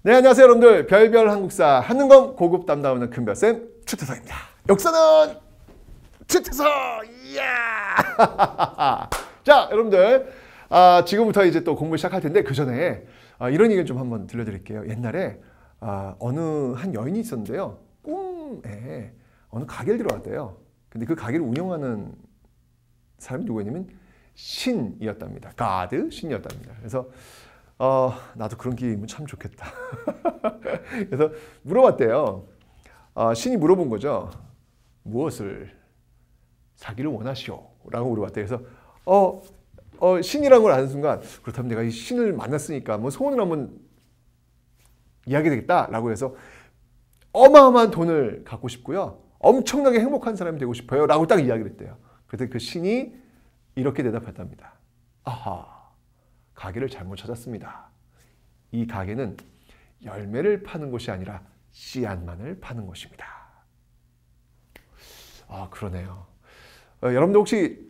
네, 안녕하세요 여러분들. 별별 한국사 한능검 고급 담당하는 큰별쌤 최태성입니다. 역사는 최태성! 이야! 자, 여러분들 지금부터 이제 또 공부 시작할 텐데 그 전에 이런 얘기를 좀 한번 들려드릴게요. 옛날에 어느 한 여인이 있었는데요. 꿈에 어느 가게를 들어왔대요. 근데 그 가게를 운영하는 사람이 누구였냐면 신이었답니다. 가드 신이었답니다. 그래서 나도 그런 기회면 참 좋겠다. 그래서 물어봤대요. 신이 물어본 거죠. 무엇을 사기를 원하시오? 라고 물어봤대요. 그래서 신이라는 걸 아는 순간 그렇다면 내가 이 신을 만났으니까 뭐 소원을 한번 이야기 되겠다 라고 해서 어마어마한 돈을 갖고 싶고요. 엄청나게 행복한 사람이 되고 싶어요. 라고 딱 이야기를 했대요. 그때 그 신이 이렇게 대답했답니다. 아하, 가게를 잘못 찾았습니다. 이 가게는 열매를 파는 곳이 아니라 씨앗만을 파는 곳입니다. 그러네요. 여러분들 혹시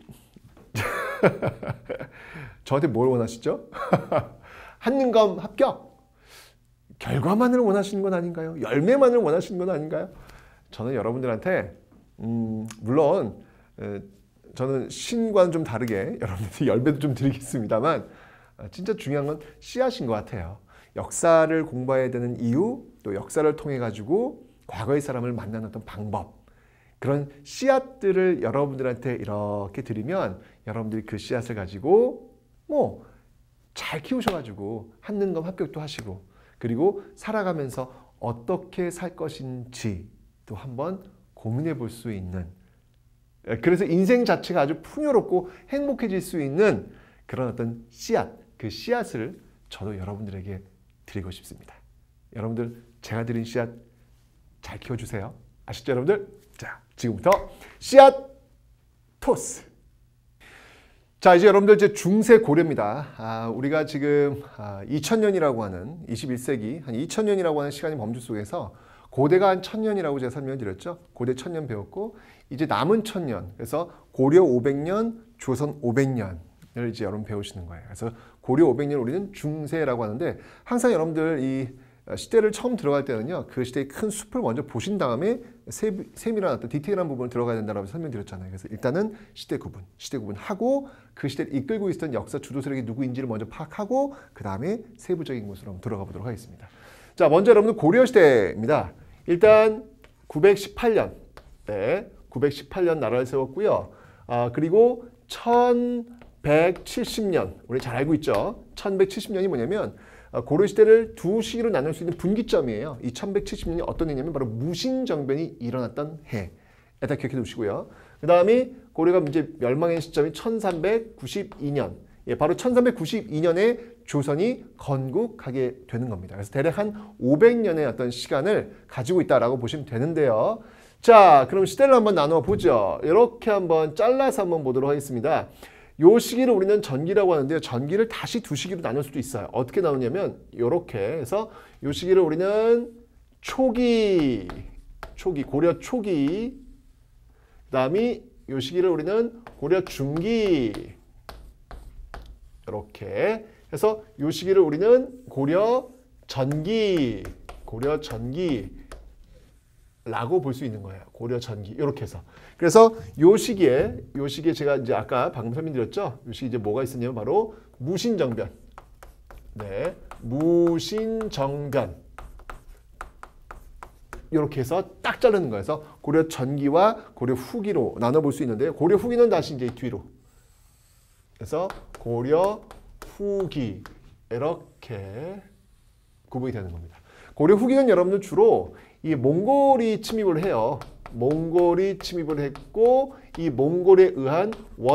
저한테 뭘 원하시죠? 한능검 합격? 결과만을 원하시는 건 아닌가요? 열매만을 원하시는 건 아닌가요? 저는 여러분들한테 물론 저는 신과는 좀 다르게 여러분들 열매도 좀 드리겠습니다만 진짜 중요한 건 씨앗인 것 같아요. 역사를 공부해야 되는 이유, 또 역사를 통해 가지고 과거의 사람을 만나는 어떤 방법, 그런 씨앗들을 여러분들한테 이렇게 드리면 여러분들이 그 씨앗을 가지고 뭐 잘 키우셔가지고 한능검 합격도 하시고, 그리고 살아가면서 어떻게 살 것인지 또 한번 고민해 볼 수 있는, 그래서 인생 자체가 아주 풍요롭고 행복해질 수 있는 그런 어떤 씨앗, 그 씨앗을 저도 여러분들에게 드리고 싶습니다. 여러분들 제가 드린 씨앗 잘 키워주세요. 아시죠 여러분들? 자, 지금부터 씨앗 토스. 자, 이제 여러분들 이제 중세 고려입니다. 우리가 지금 2000년이라고 하는 21세기 한 2000년이라고 하는 시간이 범주 속에서 고대가 한 1000년이라고 제가 설명을 드렸죠. 고대 1000년 배웠고 이제 남은 1000년, 그래서 고려 500년, 조선 500년을 이제 여러분 배우시는 거예요. 그래서 고려 500년 우리는 중세라고 하는데, 항상 여러분들 이 시대를 처음 들어갈 때는요, 그 시대의 큰 숲을 먼저 보신 다음에 세밀한 어떤 디테일한 부분을 들어가야 된다고 설명드렸잖아요. 그래서 일단은 시대 구분하고 그 시대를 이끌고 있었던 역사 주도 세력이 누구인지를 먼저 파악하고 그 다음에 세부적인 곳으로 한번 들어가 보도록 하겠습니다. 자, 먼저 여러분들 고려 시대입니다. 일단 918년, 네, 918년 나라를 세웠고요. 그리고 1170년, 우리 잘 알고 있죠. 1170년이 뭐냐면 고려시대를 두 시기로 나눌 수 있는 분기점이에요. 이 1170년이 어떤 해냐면 바로 무신정변이 일어났던 해에다 기억해 두시고요. 그 다음에 고려가 이제 멸망한 시점이 1392년. 바로 1392년에 조선이 건국하게 되는 겁니다. 그래서 대략 한 500년의 어떤 시간을 가지고 있다라고 보시면 되는데요. 자, 그럼 시대를 한번 나누어 보죠. 이렇게 한번 잘라서 한번 보도록 하겠습니다. 요 시기를 우리는 전기라고 하는데요. 전기를 다시 두 시기로 나눌 수도 있어요. 어떻게 나누냐면 이렇게 해서 요 시기를 우리는 초기, 고려 초기, 그 다음에 요 시기를 우리는 고려 중기, 이렇게 해서 요 시기를 우리는 고려 전기, 라고 볼 수 있는 거예요. 고려 전기, 이렇게 해서. 그래서 요 시기에 제가 이제 아까 방금 설명드렸죠. 요 시기 이제 뭐가 있었냐면 바로 무신정변. 네, 무신정변. 이렇게 해서 딱 자르는 거예요. 그래서 고려 전기와 고려 후기로 나눠볼 수 있는데요. 고려 후기는 다시 이제 뒤로. 그래서 고려 후기 이렇게 구분이 되는 겁니다. 고려 후기는 여러분들 주로 이 몽골이 침입을 해요. 몽골이 침입을 했고 이 몽골에 의한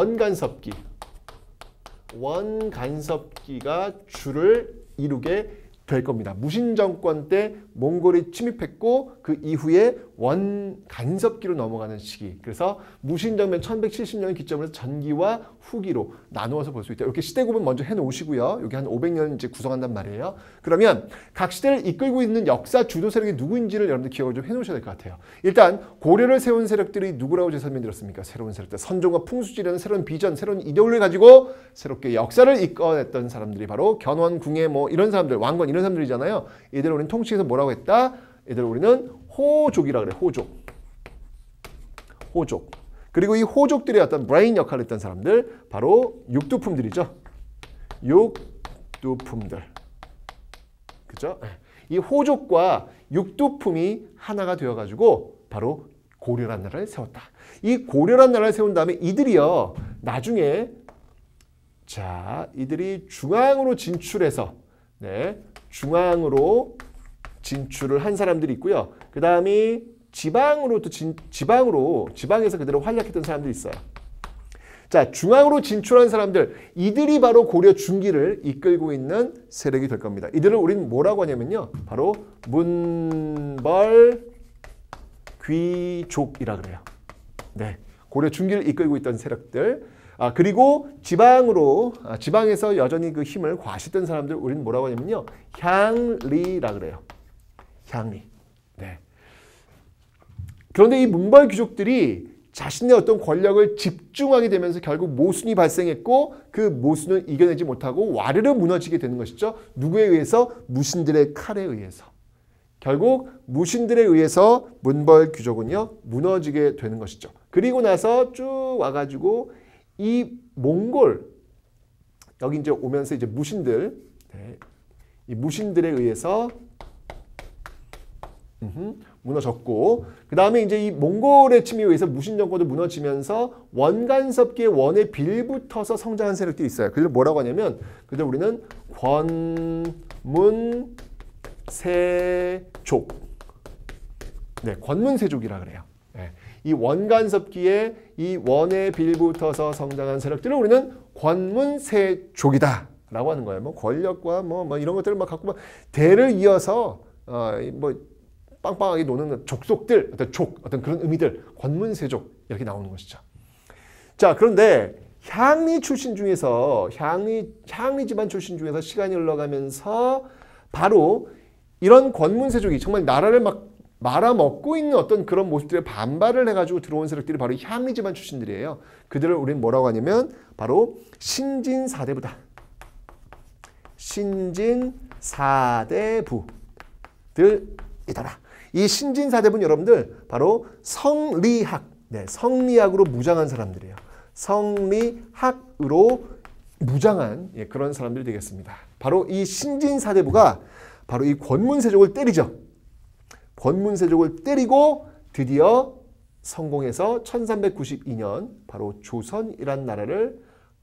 원간섭기가 주를 이루게 될 겁니다. 무신정권 때 몽골이 침입했고 그 이후에 원간섭기로 넘어가는 시기. 그래서 무신정변 1170년을 기점으로 해서 전기와 후기로 나누어서 볼 수 있다. 이렇게 시대 구분 먼저 해놓으시고요. 여기 한 500년 이제 구성한단 말이에요. 그러면 각 시대를 이끌고 있는 역사 주도 세력이 누구인지를 여러분들 기억을 좀 해놓으셔야 될 것 같아요. 일단 고려를 세운 세력들이 누구라고 제가 설명드렸습니까? 새로운 세력들, 선종과 풍수지라는 새로운 비전, 새로운 이데올로기를 가지고 새롭게 역사를 이끌어냈던 사람들이 바로 견훤, 궁예 뭐 이런 사람들, 왕건 이런 이런 사람들이잖아요. 이들을 우리는 통칭해서 뭐라고 했다? 이들을 우리는 호족이라 그래. 호족. 그리고 이 호족들의 어떤 브레인 역할을 했던 사람들 바로 육두품들이죠. 육두품들. 그죠? 이 호족과 육두품이 하나가 되어가지고 바로 고려란 나라를 세웠다. 이 고려란 나라를 세운 다음에 이들이요. 나중에 이들이 중앙으로 진출해서 중앙으로 진출을 한 사람들이 있고요. 그 다음에 지방에서 그대로 활약했던 사람들이 있어요. 자, 중앙으로 진출한 사람들, 이들이 바로 고려 중기를 이끌고 있는 세력이 될 겁니다. 이들을 우리는 뭐라고 하냐면요. 바로 문벌 귀족이라 그래요. 네, 고려 중기를 이끌고 있던 세력들. 그리고 지방에서 여전히 그 힘을 과시했던 사람들 우리는 뭐라고 하냐면요. 향리라 그래요. 향리. 네. 그런데 이 문벌 귀족들이 자신의 어떤 권력을 집중하게 되면서 결국 모순이 발생했고 그 모순을 이겨내지 못하고 와르르 무너지게 되는 것이죠. 누구에 의해서? 무신들의 칼에 의해서. 결국 무신들에 의해서 문벌 귀족은요. 무너지게 되는 것이죠. 그리고 나서 쭉 와가지고 이 몽골 여기 이제 오면서 이제 무신들 이 무신들에 의해서 무너졌고 그 다음에 이제 이 몽골의 침입에 의해서 무신 정권도 무너지면서 원간섭기의 원에 빌붙어서 성장한 세력들이 있어요. 그걸 뭐라고 하냐면 그들 우리는 권문세족. 네, 권문세족이라 그래요. 네. 이 원간섭기에 이 원에 빌붙어서 성장한 세력들을 우리는 권문세족이다 라고 하는 거예요. 뭐 권력과 뭐 이런 것들을 막 갖고 막 대를 이어서 빵빵하게 노는 족속들, 어떤 그런 의미들, 권문세족 이렇게 나오는 것이죠. 자, 그런데 향리 출신 중에서 향리 집안 출신 중에서 시간이 흘러가면서 바로 이런 권문세족이 정말 나라를 막 말아먹고 있는 어떤 그런 모습들에 반발을 해가지고 들어온 세력들이 바로 향리 집안 출신들이에요. 그들을 우리는 뭐라고 하냐면 바로 신진사대부다. 신진사대부들이더라. 이 신진사대부는 여러분들 바로 성리학, 성리학으로 무장한 사람들이에요. 성리학으로 무장한 그런 사람들이 되겠습니다. 바로 이 신진사대부가 바로 이 권문세족을 때리죠. 권문세족을 때리고 드디어 성공해서 1392년 바로 조선이란 나라를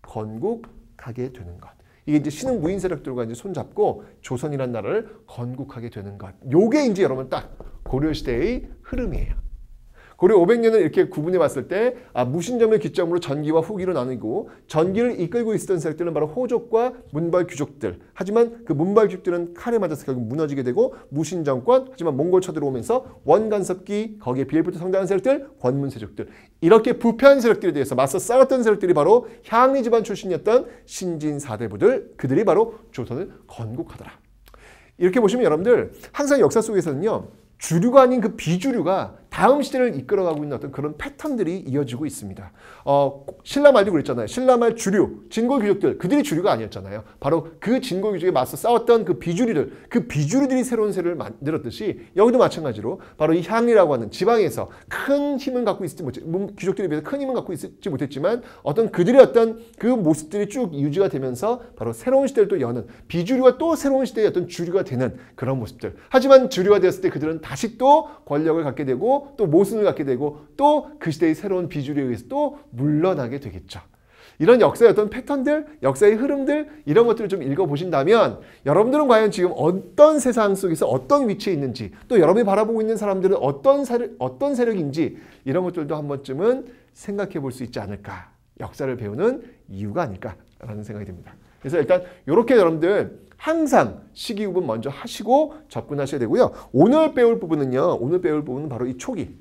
건국하게 되는 것. 이게 이제 신흥 무인 세력들과 이제 손잡고 조선이란 나라를 건국하게 되는 것. 요게 이제 여러분 딱 고려시대의 흐름이에요. 고려 500년을 이렇게 구분해 봤을 때 무신점을 기점으로 전기와 후기로 나누고 전기를 이끌고 있었던 세력들은 바로 호족과 문벌 귀족들. 하지만 그 문벌 귀족들은 칼에 맞아서 결국 무너지게 되고 무신정권, 하지만 몽골 쳐들어오면서 원간섭기, 거기에 비엘부터 성장한 세력들, 권문세족들. 이렇게 부패한 세력들에 대해서 맞서 싸웠던 세력들이 바로 향리 집안 출신이었던 신진사대부들. 그들이 바로 조선을 건국하더라. 이렇게 보시면 여러분들 항상 역사 속에서는요. 주류가 아닌 그 비주류가 다음 시대를 이끌어가고 있는 어떤 그런 패턴들이 이어지고 있습니다. 신라 말도 그랬잖아요. 신라 말 주류, 진골 귀족들, 그들이 주류가 아니었잖아요. 바로 그 진골 귀족에 맞서 싸웠던 그 비주류들, 그 비주류들이 새로운 세력을 만들었듯이 여기도 마찬가지로 바로 이 향리라고 하는 지방에서 큰 힘을 갖고 있지 귀족들에 비해서 큰 힘을 갖고 있지 못했지만 어떤 그들의 어떤 그 모습들이 쭉 유지가 되면서 바로 새로운 시대를 또 여는 비주류가 또 새로운 시대의 어떤 주류가 되는 그런 모습들. 하지만 주류가 되었을 때 그들은 다시 또 권력을 갖게 되고 또 모순을 갖게 되고 또 그 시대의 새로운 비주류에 의해서 또 물러나게 되겠죠. 이런 역사의 어떤 패턴들, 역사의 흐름들 이런 것들을 좀 읽어보신다면 여러분들은 과연 지금 어떤 세상 속에서 어떤 위치에 있는지 또 여러분이 바라보고 있는 사람들은 어떤 세력인지 이런 것들도 한 번쯤은 생각해 볼 수 있지 않을까. 역사를 배우는 이유가 아닐까라는 생각이 듭니다. 그래서 일단 이렇게 여러분들 항상 시기 구분 먼저 하시고 접근하셔야 되고요. 오늘 배울 부분은 바로 이 초기.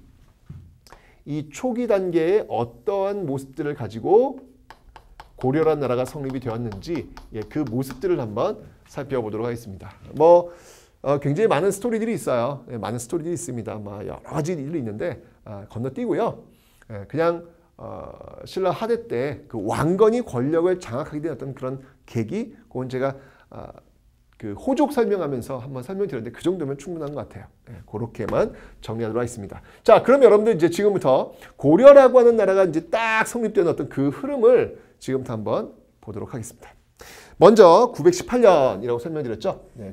이 초기 단계에 어떠한 모습들을 가지고 고려란 나라가 성립이 되었는지 그 모습들을 한번 살펴보도록 하겠습니다. 굉장히 많은 스토리들이 있어요. 많은 스토리들이 있습니다. 여러 가지 일이 있는데 건너뛰고요. 그냥 신라 하대 때 그 왕건이 권력을 장악하게 된 어떤 그런 계기, 그건 제가 그 호족 설명하면서 한번 설명드렸는데 그 정도면 충분한 것 같아요. 네, 그렇게만 정리하도록 하겠습니다. 자, 그럼 여러분들 이제 지금부터 고려라고 하는 나라가 이제 딱 성립된 어떤 그 흐름을 지금부터 한번 보도록 하겠습니다. 먼저 918년이라고 설명드렸죠. 네,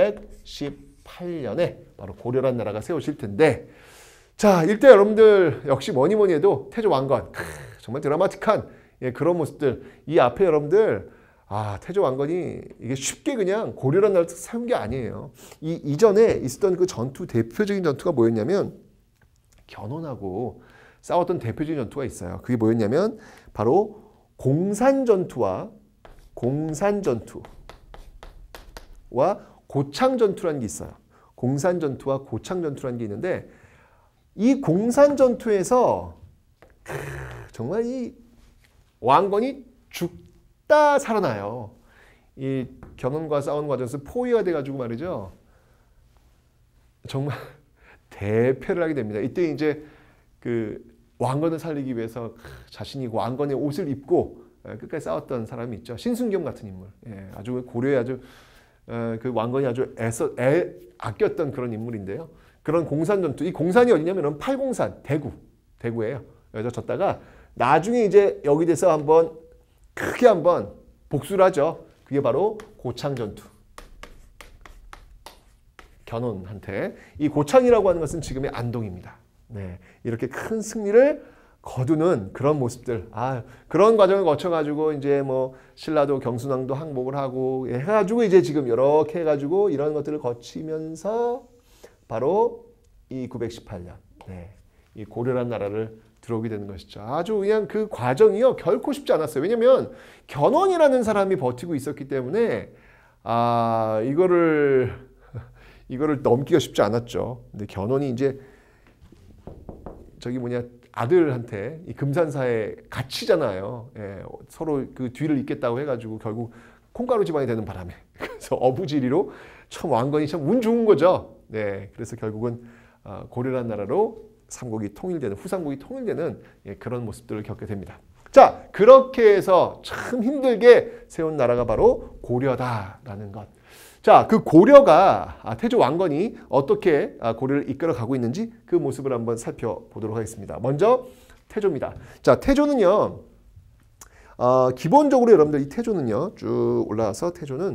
918년에 바로 고려라는 나라가 세워질 텐데, 자, 이때 여러분들 역시 뭐니 해도 태조 왕건, 정말 드라마틱한 그런 모습들. 이 앞에 여러분들 태조 왕건이 이게 쉽게 그냥 고려라는 나라를 세운 게 아니에요. 이 이전에 있었던 그 전투, 대표적인 전투가 뭐였냐면 견훤하고 싸웠던 대표적인 전투가 있어요. 그게 뭐였냐면 바로 공산전투와 고창전투라는 게 있어요. 공산전투와 고창전투라는 게 있는데, 이 공산전투에서 정말 이 왕건이 죽다 살아나요. 이 견훤과 싸우는 과정에서 포위가 돼가지고 말이죠. 정말 대패를 하게 됩니다. 이때 이제 그 왕건을 살리기 위해서 자신이 왕건의 옷을 입고 끝까지 싸웠던 사람이 있죠. 신순경 같은 인물. 아주 고려에 아주 그 왕건이 아주 아꼈던 그런 인물인데요. 그런 공산전투. 이 공산이 어디냐면 팔공산, 대구예요. 여기서 졌다가 나중에 이제 여기 돼서 한번 크게 한번 복수를 하죠. 그게 바로 고창전투. 견훤한테. 이 고창이라고 하는 것은 지금의 안동입니다. 네, 이렇게 큰 승리를 거두는 그런 모습들. 그런 과정을 거쳐가지고 이제 뭐 신라도 경순왕도 항복을 하고 해가지고 이제 지금 이렇게 해가지고 이런 것들을 거치면서 바로 이 918년, 이 고려라는 나라를 들어오게 되는 것이죠. 아주 그냥 그 과정이요 결코 쉽지 않았어요. 왜냐하면 견훤이라는 사람이 버티고 있었기 때문에 이거를 넘기가 쉽지 않았죠. 근데 견훤이 이제 아들한테 이 금산사에 갇히잖아요. 서로 그 뒤를 잇겠다고 해가지고 결국 콩가루 집안이 되는 바람에 그래서 어부지리로 참 왕건이 참 운 좋은 거죠. 네, 그래서 결국은 고려라는 나라로 삼국이 통일되는, 후삼국이 통일되는 그런 모습들을 겪게 됩니다. 자, 그렇게 해서 참 힘들게 세운 나라가 바로 고려다라는 것. 자, 그 고려가 태조 왕건이 어떻게 고려를 이끌어가고 있는지 그 모습을 한번 살펴보도록 하겠습니다. 먼저 태조입니다. 자, 태조는요. 기본적으로 여러분들 이 태조는요. 쭉 올라와서 태조는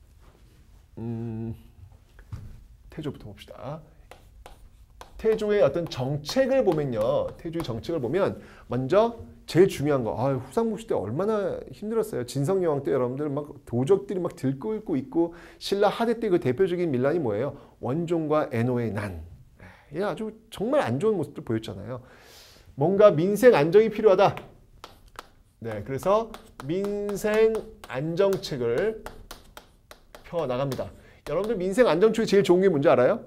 태조부터 봅시다. 태조의 어떤 정책을 보면요. 태조의 정책을 보면 먼저 제일 중요한 거. 후삼국 시대 얼마나 힘들었어요. 진성여왕 때 여러분들 막 도적들이 막 들끓고 있고 신라 하대 때 그 대표적인 밀란이 뭐예요? 원종과 애노의 난. 아주 정말 안 좋은 모습들 보였잖아요. 뭔가 민생 안정이 필요하다. 네, 그래서 민생 안정책을 펴 나갑니다. 여러분들 민생 안정책이 제일 좋은 게 뭔지 알아요?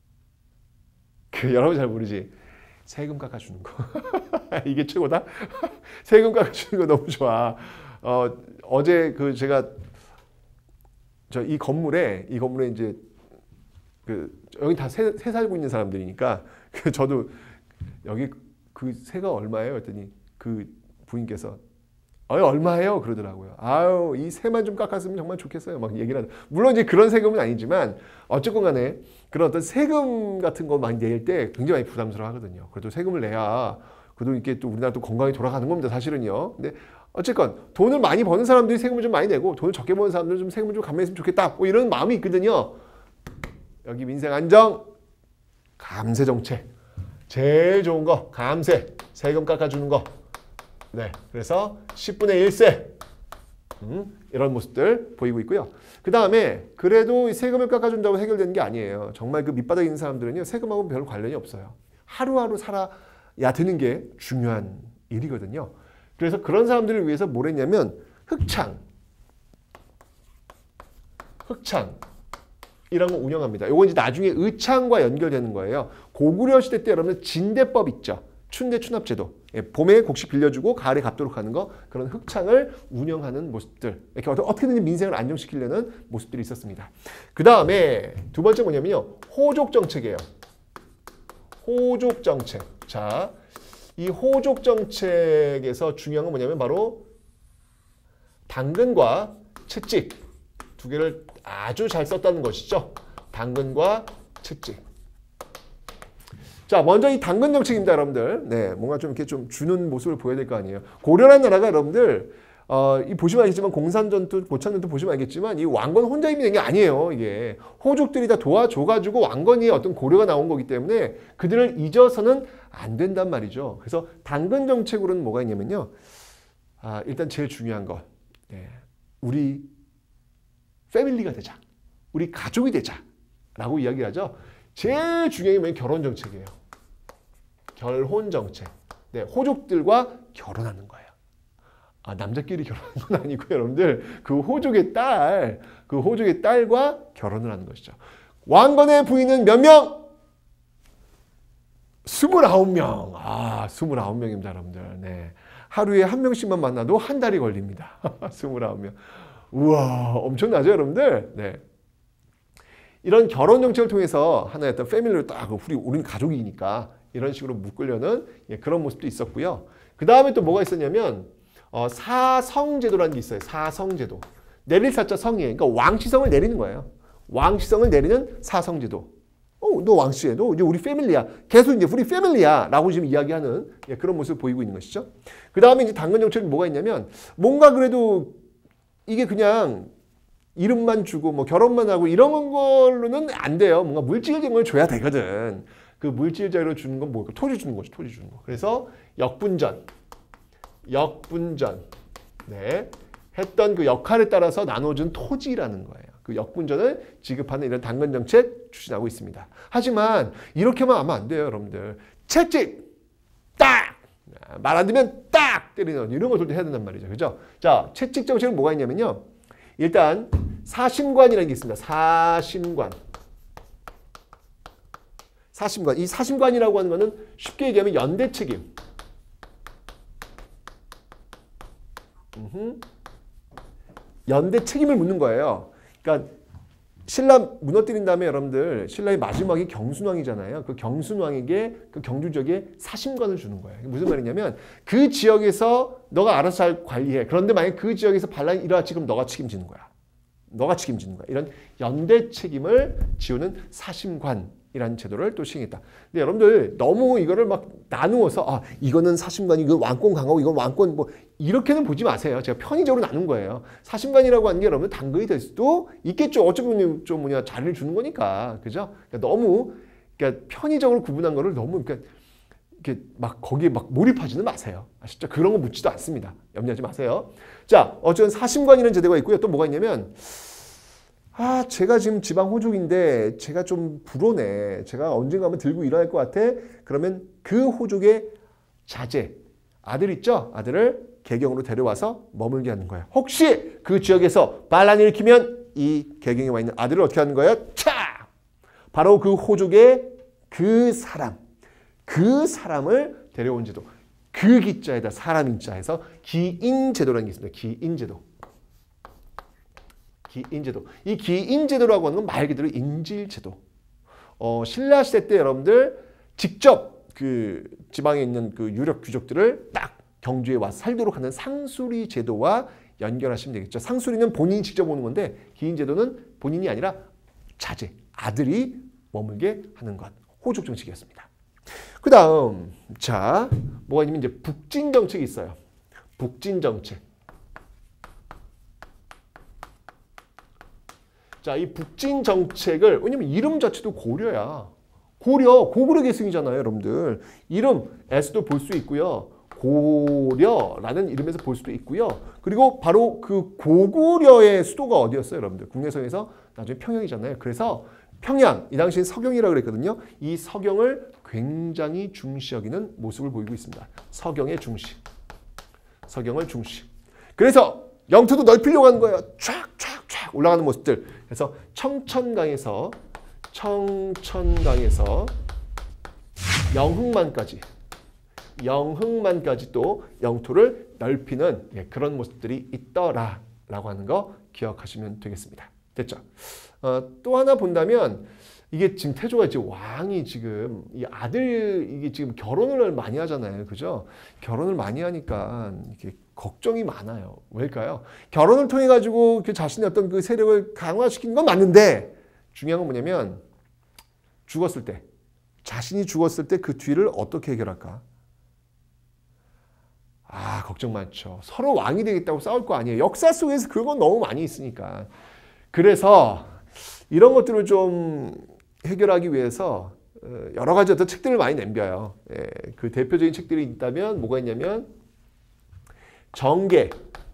여러분 잘 모르지. 세금 깎아주는 거. 이게 최고다. 세금 깎아주는 거 너무 좋아. 어제 제가 이 건물에 이제 여기 다 새 살고 있는 사람들이니까 저도 여기 그 세가 얼마예요? 했더니 그 부인께서 얼마예요? 그러더라고요. 이 세만 좀 깎았으면 정말 좋겠어요. 막 얘기를 하는. 물론 이제 그런 세금은 아니지만 어쨌건 간에 그런 어떤 세금 같은 거 많이 낼 때 굉장히 많이 부담스러워 하거든요. 그래도 세금을 내야 그래도 이렇게 또 우리나라 또 건강히 돌아가는 겁니다. 사실은요. 근데 어쨌건 돈을 많이 버는 사람들이 세금을 좀 많이 내고 돈을 적게 버는 사람들은 좀 세금을 좀 감면했으면 좋겠다. 뭐 이런 마음이 있거든요. 여기 민생 안정, 감세 정책. 제일 좋은 거 감세. 세금 깎아주는 거. 네, 그래서 10분의 1세 이런 모습들 보이고 있고요. 그 다음에 그래도 세금을 깎아준다고 해결되는 게 아니에요. 정말 그 밑바닥에 있는 사람들은요. 세금하고는 별 관련이 없어요. 하루하루 살아야 되는 게 중요한 일이거든요. 그래서 그런 사람들을 위해서 뭘 했냐면 흑창 이런 거 운영합니다. 요건 이제 나중에 의창과 연결되는 거예요. 고구려 시대 때 여러분들 진대법 있죠. 춘대 추납제도. 봄에 곡식 빌려주고 가을에 갚도록 하는 거. 그런 흑창을 운영하는 모습들. 이렇게 어떻게든지 민생을 안정시키려는 모습들이 있었습니다. 그 다음에 두 번째 뭐냐면요. 호족정책이에요. 호족정책. 자, 이 호족정책에서 중요한 건 뭐냐면 바로 당근과 채찍 두 개를 아주 잘 썼다는 것이죠. 당근과 채찍. 자, 먼저 이 당근 정책입니다, 여러분들. 네, 뭔가 좀 이렇게 좀 주는 모습을 보여야 될 거 아니에요. 고려라는 나라가 여러분들, 이 보시면 알겠지만 공산전투, 고창전투 보시면 알겠지만 이 왕건 혼자 힘이 된 게 아니에요. 이게 호족들이 다 도와줘가지고 왕건이 어떤 고려가 나온 거기 때문에 그들을 잊어서는 안 된단 말이죠. 그래서 당근 정책으로는 뭐가 있냐면요. 일단 제일 중요한 거, 네, 우리 패밀리가 되자, 우리 가족이 되자라고 이야기를 하죠. 제일 중요한 게 뭐냐면 결혼 정책이에요. 결혼 정책. 네, 호족들과 결혼하는 거예요. 남자끼리 결혼하는 건 아니고 여러분들 그 호족의 딸과 결혼을 하는 것이죠. 왕건의 부인은 몇 명? 29명. 29명입니다, 여러분들. 네. 하루에 한 명씩만 만나도 한 달이 걸립니다. 29명. 우와, 엄청나죠, 여러분들? 네. 이런 결혼 정책을 통해서 하나의 어떤 패밀리를 딱 우린 가족이니까 이런 식으로 묶으려는 그런 모습도 있었고요. 그 다음에 또 뭐가 있었냐면 사성제도라는 게 있어요. 사성제도. 내릴 사자 성이에요. 그러니까 왕치성을 내리는 거예요. 왕치성을 내리는 사성제도. 너 왕씨해. 너 이제 우리 패밀리야. 계속 이제 우리 패밀리야. 라고 지금 이야기하는 그런 모습을 보이고 있는 것이죠. 그 다음에 이제 당근 정책이 뭐가 있냐면 뭔가 그래도 이게 그냥 이름만 주고 뭐 결혼만 하고 이런 걸로는 안 돼요. 뭔가 물질적인 걸 줘야 되거든. 그 물질적으로 주는 건 뭘까? 토지 주는 거죠. 토지 주는 거. 그래서 역분전. 네. 했던 그 역할에 따라서 나눠준 토지라는 거예요. 그 역분전을 지급하는 이런 당근 정책 추진하고 있습니다. 하지만 이렇게만 하면 안 돼요, 여러분들. 채찍! 딱! 말 안 들으면 딱! 때리는 이런 것들도 해야 된단 말이죠. 그죠? 자, 채찍 정책은 뭐가 있냐면요. 일단 사심관이라는 게 있습니다. 사심관. 이 사심관이라고 하는 거는 쉽게 얘기하면 연대 책임. 연대 책임을 묻는 거예요. 그러니까 신라 무너뜨린 다음에 여러분들 신라의 마지막이 경순왕이잖아요. 그 경순왕에게 그 경주지역에 사심관을 주는 거예요. 무슨 말이냐면 그 지역에서 너가 알아서 잘 관리해. 그런데 만약 그 지역에서 반란이 일어났지 그럼 너가 책임지는 거야. 이런 연대 책임을 지우는 사심관이라는 제도를 또 시행했다. 근데 여러분들 너무 이거를 막 나누어서 이거는 사심관이 이건 왕권 강하고 이건 왕권 뭐 이렇게는 보지 마세요. 제가 편의적으로 나눈 거예요. 사심관이라고 하는 게 여러분 당근이 될 수도 있겠죠. 어차피 좀 자리를 주는 거니까. 그죠? 그러니까 너무 편의적으로 구분한 거를 너무 이렇게 막 거기에 막 몰입하지는 마세요. 아시죠? 그런 거 묻지도 않습니다. 염려하지 마세요. 자, 어쨌든 사심관이라는 제도가 있고요. 또 뭐가 있냐면 제가 지금 지방 호족인데 제가 좀 불어네. 제가 언젠가 한번 들고 일어날 것 같아. 그러면 그 호족의 자제, 아들 있죠? 아들을 개경으로 데려와서 머물게 하는 거예요. 혹시 그 지역에서 반란을 일으키면 이 개경에 와 있는 아들을 어떻게 하는 거예요? 바로 그 호족의 그 사람을 데려온 제도. 그 기자에다 사람 인자해서 기인제도라는 게 있습니다. 기인제도. 이 기인제도라고 하는 건 말 그대로 인질제도. 신라 시대 때 여러분들 직접 그 지방에 있는 그 유력 귀족들을 딱 경주에 와서 살도록 하는 상수리 제도와 연결하시면 되겠죠. 상수리는 본인이 직접 오는 건데 기인제도는 본인이 아니라 자제, 아들이 머물게 하는 것. 호족 정책이었습니다. 그 다음, 자, 뭐가 있냐면 이제 북진 정책이 있어요. 북진 정책. 자, 이 북진 정책을, 왜냐면 이름 자체도 고려야. 고구려 계승이잖아요, 여러분들. 이름에서도 볼 수 있고요. 고려라는 이름에서 볼 수도 있고요. 그리고 바로 그 고구려의 수도가 어디였어요, 여러분들? 국내성에서 나중에 평양이잖아요. 그래서 평양, 이 당시엔 서경이라고 그랬거든요. 이 서경을 굉장히 중시 여기는 모습을 보이고 있습니다. 서경의 중시. 그래서 영토도 넓히려고 하는 거예요. 쫙 올라가는 모습들. 그래서 청천강에서 영흥만까지 또 영토를 넓히는 그런 모습들이 있더라라고 하는 거 기억하시면 되겠습니다. 됐죠? 또 하나 본다면 이게 지금 태조가 이제 왕이 지금 이 아들 이게 지금 결혼을 많이 하잖아요, 그죠? 결혼을 많이 하니까 이게 걱정이 많아요. 왜일까요? 결혼을 통해 가지고 그 자신의 어떤 그 세력을 강화시킨 건 맞는데 중요한 건 뭐냐면 죽었을 때 자신이 죽었을 때 그 뒤를 어떻게 해결할까? 걱정 많죠. 서로 왕이 되겠다고 싸울 거 아니에요. 역사 속에서 그건 너무 많이 있으니까. 그래서 이런 것들을 좀 해결하기 위해서 여러 가지 어떤 책들을 많이 남겨요. 그 대표적인 책들이 있다면 뭐가 있냐면 정계,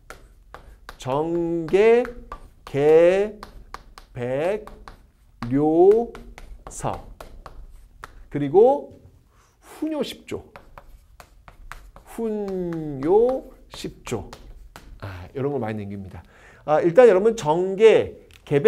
계, 백, 료, 서 그리고 훈요 10조 훈요 10조 이런 걸 많이 남깁니다. 일단 여러분 정계,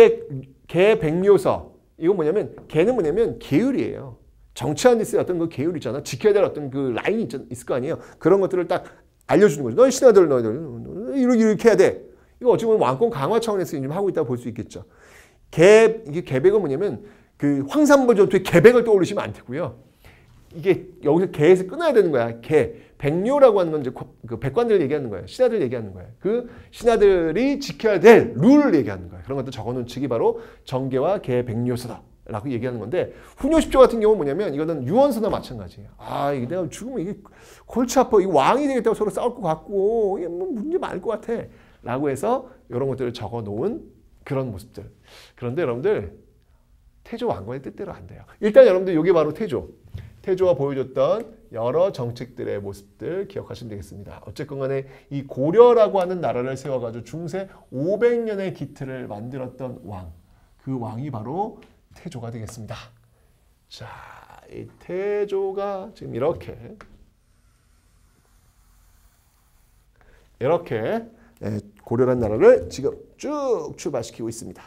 계백료서 이건 뭐냐면 계는 뭐냐면 계율이에요. 정치하는 데 있어요. 어떤 그 계율 있잖아. 지켜야 될 어떤 그 라인이 있을 거 아니에요. 그런 것들을 딱 알려주는 거죠. 너희 신하들 너희들 이렇게 해야 돼. 이거 어찌 보면 왕권 강화 차원에서 지금 하고 있다고 볼 수 있겠죠. 이게 계백은 뭐냐면 그 황산벌 전투의 계백을 떠올리시면 안 되고요. 이게 여기서 계에서 끊어야 되는 거야. 백료라고 하는 건 이제 그 백관들 얘기하는 거예요. 신하들 얘기하는 거예요. 그 신하들이 지켜야 될 룰을 얘기하는 거예요. 그런 것들 적어놓은 책이 바로 정계와 백료서라고 얘기하는 건데 훈요10조 같은 경우는 뭐냐면 이거는 유언서나 마찬가지예요. 이게 내가 죽으면 이게 골치 아파. 이 왕이 되겠다고 서로 싸울 것 같고 이게 뭐 문제 많을 것 같아. 라고 해서 이런 것들을 적어놓은 그런 모습들. 그런데 여러분들 태조 왕건의 뜻대로 안 돼요. 일단 여러분들 이게 바로 태조가 보여줬던 여러 정책들의 모습들 기억하시면 되겠습니다. 어쨌건 간에 이 고려라고 하는 나라를 세워가지고 중세 500년의 기틀을 만들었던 왕. 그 왕이 바로 태조가 되겠습니다. 자, 이 태조가 지금 이렇게 고려라는 나라를 지금 쭉 출발시키고 있습니다.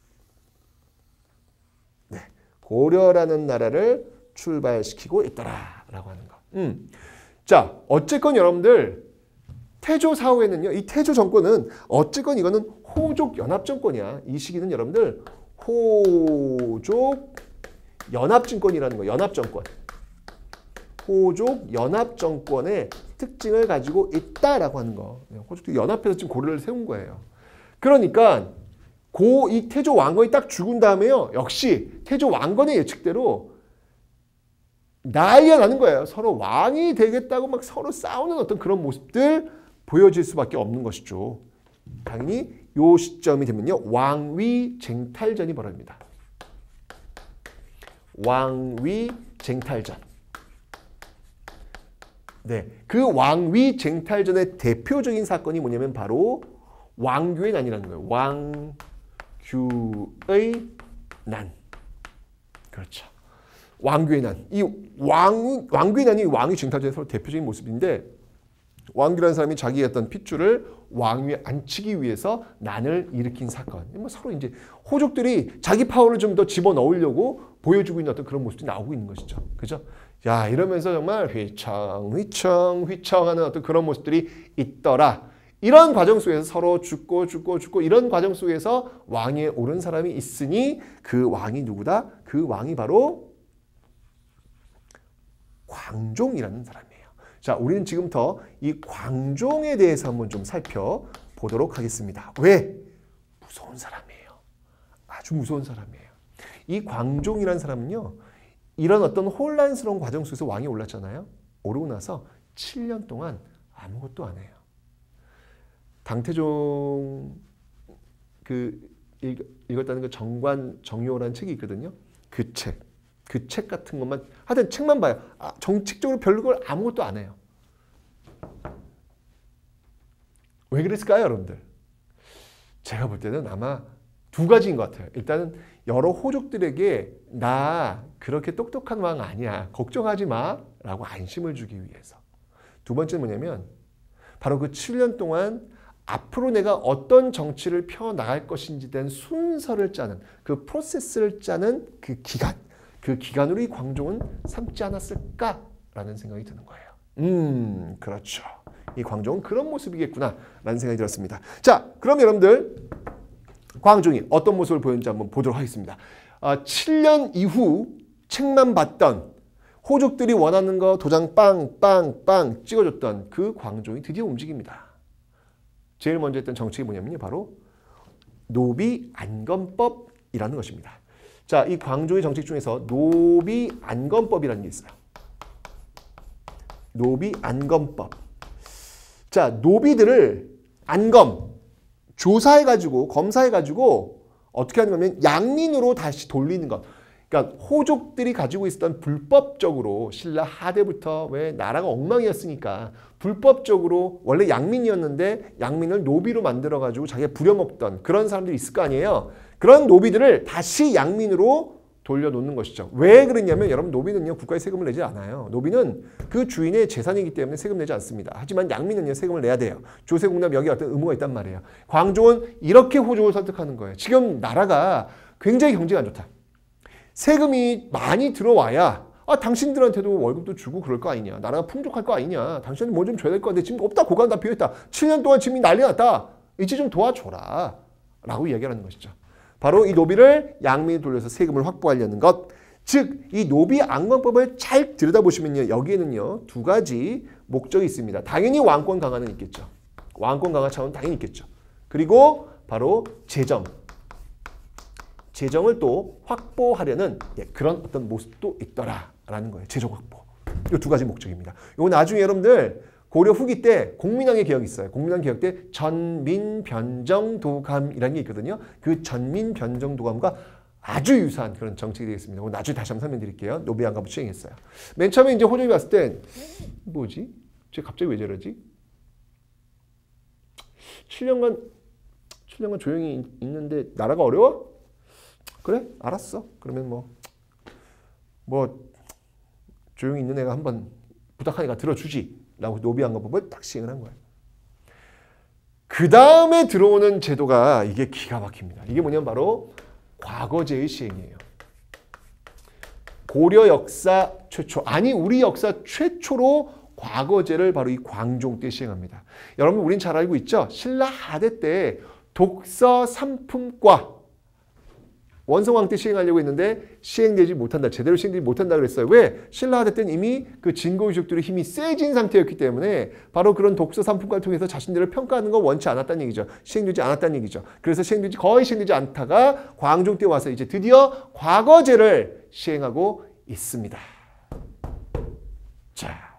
네, 고려라는 나라를 출발시키고 있더라라고 하는 거. 자, 어쨌건 여러분들 태조 사후에는요. 이 태조 정권은 어쨌건 이거는 호족 연합 정권이야. 이 시기는 여러분들 호족 연합 정권이라는 거. 연합 정권. 호족 연합 정권의 특징을 가지고 있다라고 하는 거. 호족들이 연합해서 지금 고려를 세운 거예요. 그러니까 이 태조 왕건이 딱 죽은 다음에요. 역시 태조 왕건의 예측대로 난리가 나는 거예요. 서로 왕이 되겠다고 막 서로 싸우는 어떤 그런 모습들 보여질 수밖에 없는 것이죠. 당연히 이 시점이 되면요. 왕위 쟁탈전이 벌어집니다. 왕위 쟁탈전. 네, 그 왕위 쟁탈전의 대표적인 사건이 뭐냐면 바로 왕규의 난이라는 거예요. 왕규의 난. 그렇죠. 왕규의 난. 이 왕규의 난이 왕위 쟁탈전의 서로 대표적인 모습인데 왕규라는 사람이 자기의 어떤 핏줄을 왕위에 앉히기 위해서 난을 일으킨 사건. 서로 이제 호족들이 자기 파워를 좀 더 집어넣으려고 보여주고 있는 어떤 그런 모습이 나오고 있는 것이죠. 그죠? 야, 이러면서 정말 휘청하는 어떤 그런 모습들이 있더라. 이런 과정 속에서 서로 죽고 이런 과정 속에서 왕위에 오른 사람이 있으니 그 왕이 누구다? 그 왕이 바로 광종이라는 사람이에요. 자, 우리는 지금부터 이 광종에 대해서 한번 좀 살펴보도록 하겠습니다. 왜? 무서운 사람이에요. 아주 무서운 사람이에요. 이 광종이라는 사람은요. 이런 어떤 혼란스러운 과정 속에서 왕이 올랐잖아요. 오르고 나서 7년 동안 아무것도 안 해요. 당태종 읽었다는 그 정관정요라는 책이 있거든요. 그 책 같은 것만 하여튼 책만 봐요. 정책적으로 별걸 아무것도 안 해요. 왜 그랬을까요, 여러분들? 제가 볼 때는 아마 두 가지인 것 같아요. 일단은 여러 호족들에게 나 그렇게 똑똑한 왕 아니야. 걱정하지 마. 라고 안심을 주기 위해서. 두 번째는 뭐냐면 바로 그 7년 동안 앞으로 내가 어떤 정치를 펴나갈 것인지 대한 순서를 짜는 그 프로세스를 짜는 그 기간으로 이 광종은 삼지 않았을까라는 생각이 드는 거예요. 그렇죠. 이 광종은 그런 모습이겠구나 라는 생각이 들었습니다. 자, 그럼 여러분들 광종이 어떤 모습을 보였는지 한번 보도록 하겠습니다. 7년 이후 책만 봤던 호족들이 원하는 거 도장 빵빵빵 찍어줬던 그 광종이 드디어 움직입니다. 제일 먼저 했던 정책이 뭐냐면요. 바로 노비안건법이라는 것입니다. 자, 이 광종의 정책 중에서 노비안건법이라는 게 있어요. 노비안건법. 자, 노비들을 안검, 조사해가지고, 검사해가지고 어떻게 하는 거냐면 양민으로 다시 돌리는 것. 그러니까 호족들이 가지고 있었던 불법적으로 신라 하대부터 왜 나라가 엉망이었으니까 불법적으로 원래 양민이었는데 양민을 노비로 만들어가지고 자기가 부려먹던 그런 사람들이 있을 거 아니에요. 그런 노비들을 다시 양민으로 돌려놓는 것이죠. 왜 그랬냐면 여러분 노비는요 국가에 세금을 내지 않아요. 노비는 그 주인의 재산이기 때문에 세금 내지 않습니다. 하지만 양민은요 세금을 내야 돼요. 조세공납 여기에 어떤 의무가 있단 말이에요. 광종은 이렇게 호족을 설득하는 거예요. 지금 나라가 굉장히 경제가 안 좋다. 세금이 많이 들어와야 당신들한테도 월급도 주고 그럴 거 아니냐. 나라가 풍족할 거 아니냐. 당신한테 뭐 좀 줘야 될 건데 지금 없다. 고간 다 비어있다. 7년 동안 지금 난리 났다. 이제 좀 도와줘라. 라고 이야기하는 것이죠. 바로 이 노비를 양민에 돌려서 세금을 확보하려는 것. 즉, 이 노비안건법을 잘 들여다보시면요. 여기에는요. 두 가지 목적이 있습니다. 당연히 왕권 강화는 있겠죠. 왕권 강화 차원 당연히 있겠죠. 그리고 바로 재정을 또 확보하려는 그런 어떤 모습도 있더라라는 거예요. 재정 확보. 이 두 가지 목적입니다. 이거 나중에 여러분들 고려 후기 때 공민왕의 개혁이 있어요. 공민왕 개혁 때 전민변정도감이라는 게 있거든요. 그 전민변정도감과 아주 유사한 그런 정책이 되겠습니다. 오늘 나중에 다시 한번 설명드릴게요. 노비안건법 시행했어요. 맨 처음에 이제 호족이 봤을 때 뭐지? 쟤 갑자기 왜 저러지? 7년간 조용히 있는데 나라가 어려워? 그래? 알았어. 그러면 뭐 조용히 있는 애가 한번 부탁하니까 들어주지. 라고 노비안건법을 딱 시행을 한 거예요. 그 다음에 들어오는 제도가 이게 기가 막힙니다. 이게 뭐냐면 바로 과거제의 시행이에요. 고려 역사 최초, 아니 우리 역사 최초로 과거제를 바로 이 광종 때 시행합니다. 여러분 우린 잘 알고 있죠? 신라 하대 때 독서 3품과 원성왕 때 시행하려고 했는데 시행되지 못한다. 제대로 시행되지 못한다 그랬어요. 왜? 신라하대 때는 이미 그 진고유족들의 힘이 세진 상태였기 때문에 바로 그런 독서 3품과를 통해서 자신들을 평가하는 건 원치 않았다는 얘기죠. 시행되지 않았다는 얘기죠. 그래서 거의 시행되지 않다가 광종 때 와서 이제 드디어 과거제를 시행하고 있습니다. 자,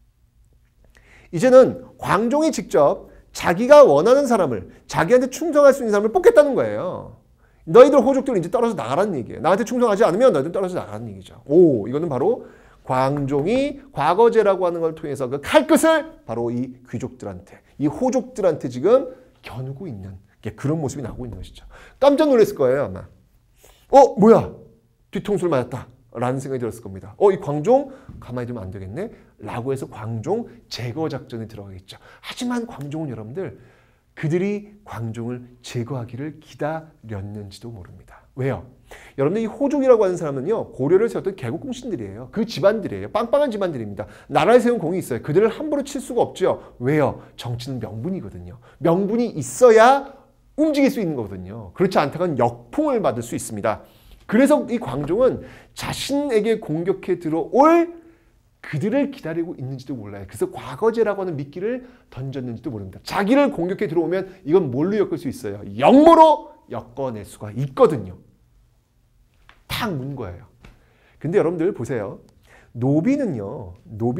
이제는 광종이 직접 자기가 원하는 사람을, 자기한테 충성할 수 있는 사람을 뽑겠다는 거예요. 너희들 호족들은 이제 떨어져 나가라는 얘기예요. 나한테 충성하지 않으면 너희들 떨어져 나가라는 얘기죠. 이거는 바로 광종이 과거제라고 하는 걸 통해서 그 칼끝을 바로 이 귀족들한테, 이 호족들한테 지금 겨누고 있는 그런 모습이 나오고 있는 것이죠. 깜짝 놀랐을 거예요, 아마. 뭐야? 뒤통수를 맞았다. 라는 생각이 들었을 겁니다. 이 광종 가만히 두면 안 되겠네? 라고 해서 광종 제거 작전에 들어가겠죠. 하지만 광종은 여러분들 그들이 광종을 제거하기를 기다렸는지도 모릅니다. 왜요? 여러분들 이 호족이라고 하는 사람은요. 고려를 세웠던 개국공신들이에요. 그 집안들이에요. 빵빵한 집안들입니다. 나라를 세운 공이 있어요. 그들을 함부로 칠 수가 없죠. 왜요? 정치는 명분이거든요. 명분이 있어야 움직일 수 있는 거거든요. 그렇지 않다간 역풍을 받을 수 있습니다. 그래서 이 광종은 자신에게 공격해 들어올 그들을 기다리고 있는지도 몰라요. 그래서 과거제라고 하는 미끼를 던졌는지도 모릅니다. 자기를 공격해 들어오면 이건 뭘로 엮을 수 있어요? 역모로 엮어낼 수가 있거든요. 탁 문 거예요. 근데 여러분들 보세요. 노비는요.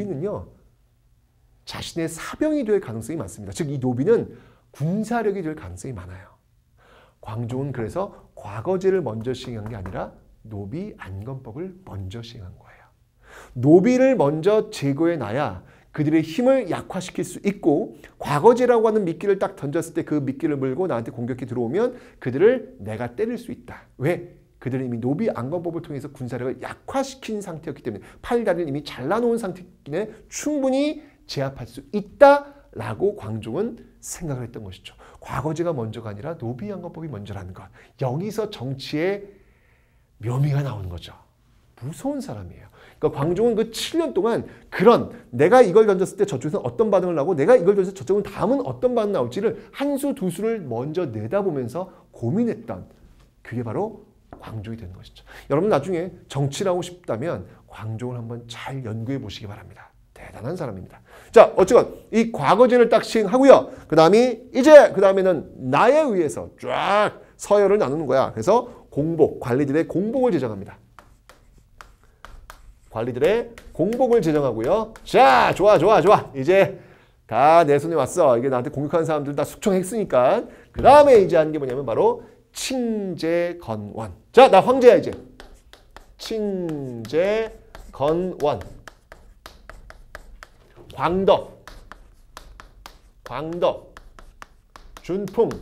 자신의 사병이 될 가능성이 많습니다. 즉 이 노비는 군사력이 될 가능성이 많아요. 광종은 그래서 과거제를 먼저 시행한 게 아니라 노비안건법을 먼저 시행한 거예요. 노비를 먼저 제거해놔야 그들의 힘을 약화시킬 수 있고 과거제라고 하는 미끼를 딱 던졌을 때 그 미끼를 물고 나한테 공격해 들어오면 그들을 내가 때릴 수 있다. 왜? 그들은 이미 노비안건법을 통해서 군사력을 약화시킨 상태였기 때문에 팔다리를 이미 잘라놓은 상태이기 때문에 충분히 제압할 수 있다라고 광종은 생각을 했던 것이죠. 과거제가 먼저가 아니라 노비안건법이 먼저라는 것. 여기서 정치의 묘미가 나오는 거죠. 무서운 사람이에요. 그러니까 광종은 그 7년 동안 내가 이걸 던졌을 때 저쪽에서는 어떤 반응을 나오고 내가 이걸 던졌을 때 저쪽은 다음은 어떤 반응이 나올지를 한 수 두 수를 먼저 내다보면서 고민했던 그게 바로 광종이 되는 것이죠. 여러분 나중에 정치를 하고 싶다면 광종을 한번 잘 연구해 보시기 바랍니다. 대단한 사람입니다. 자, 어쨌건 이 과거제를 딱 시행하고요. 그 다음에는 나에 의해서 쫙 서열을 나누는 거야. 그래서 공복, 관리들의 공복을 제정합니다. 관리들의 공복을 제정하고요. 자, 좋아. 이제 다 내 손에 왔어. 이게 나한테 공격하는 사람들 다 숙청했으니까. 그 다음에 이제 하는 게 뭐냐면 바로 칭제건원. 자, 나 황제야 이제. 칭제건원. 광덕, 준품과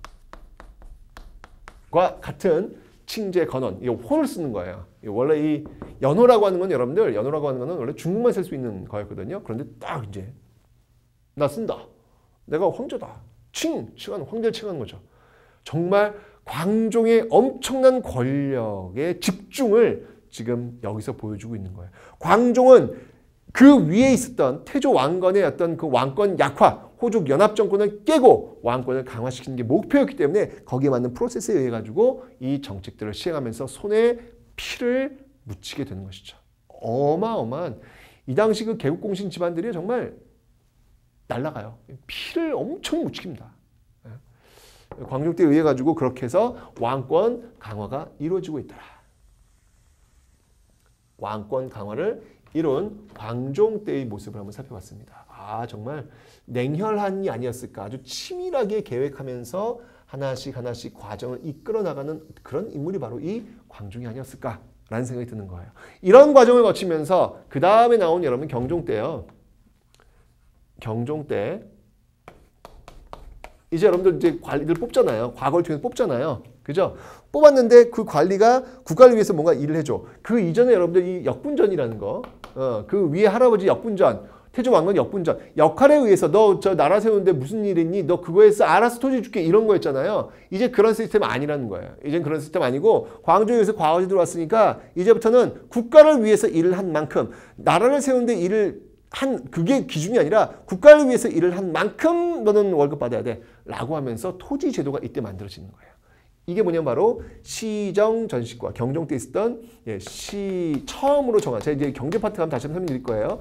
같은 칭제건원. 이 호를 쓰는 거예요. 원래 이 연호라고 하는 건 여러분들, 연호라고 하는 거는 원래 중국만 쓸 수 있는 거였거든요. 그런데 딱 이제 나 쓴다. 내가 황제다. 황제를 칭하는 거죠. 정말 광종의 엄청난 권력의 집중을 지금 여기서 보여주고 있는 거예요. 광종은 그 위에 있었던 태조 왕건의 어떤 그 왕권 약화, 호족 연합 정권을 깨고 왕권을 강화시키는 게 목표였기 때문에 거기에 맞는 프로세스에 의해 가지고 이 정책들을 시행하면서 손에 피를 묻히게 되는 것이죠. 어마어마한 이 당시 그 개국공신 집안들이 정말 날아가요. 피를 엄청 묻힙니다. 광종 때에 의해 가지고 그렇게 해서 왕권 강화가 이루어지고 있더라. 왕권 강화를 이룬 광종 때의 모습을 한번 살펴봤습니다. 아, 정말 냉혈한이 아니었을까. 아주 치밀하게 계획하면서 하나씩 과정을 이끌어 나가는 그런 인물이 바로 이 광종이 아니었을까라는 생각이 드는 거예요. 이런 과정을 거치면서 그 다음에 나온 여러분 경종 때요. 경종 때 이제 여러분들 이제 관리들 뽑잖아요. 과거를 통해서 뽑잖아요. 그죠? 뽑았는데 그 관리가 국가를 위해서 뭔가 일을 해줘. 그 이전에 여러분들 이 역분전이라는 거, 그 위에 할아버지 역분전, 태조 왕건 역분전, 역할에 의해서 너 저 나라 세우는데 무슨 일 있니? 너 그거에서 알아서 토지 줄게 이런 거였잖아요. 이제 그런 시스템 아니라는 거예요. 이젠 그런 시스템 아니고 광종에서 과거제 들어왔으니까 이제부터는 국가를 위해서 일을 한 만큼 나라를 세우는데 일을 한 그게 기준이 아니라 국가를 위해서 일을 한 만큼 너는 월급 받아야 돼 라고 하면서 토지 제도가 이때 만들어지는 거예요. 이게 뭐냐면 바로 시정전식과 경종 때 있었던 처음으로 정한, 제가 이제 경제 파트 가면 다시 한번 설명드릴 거예요.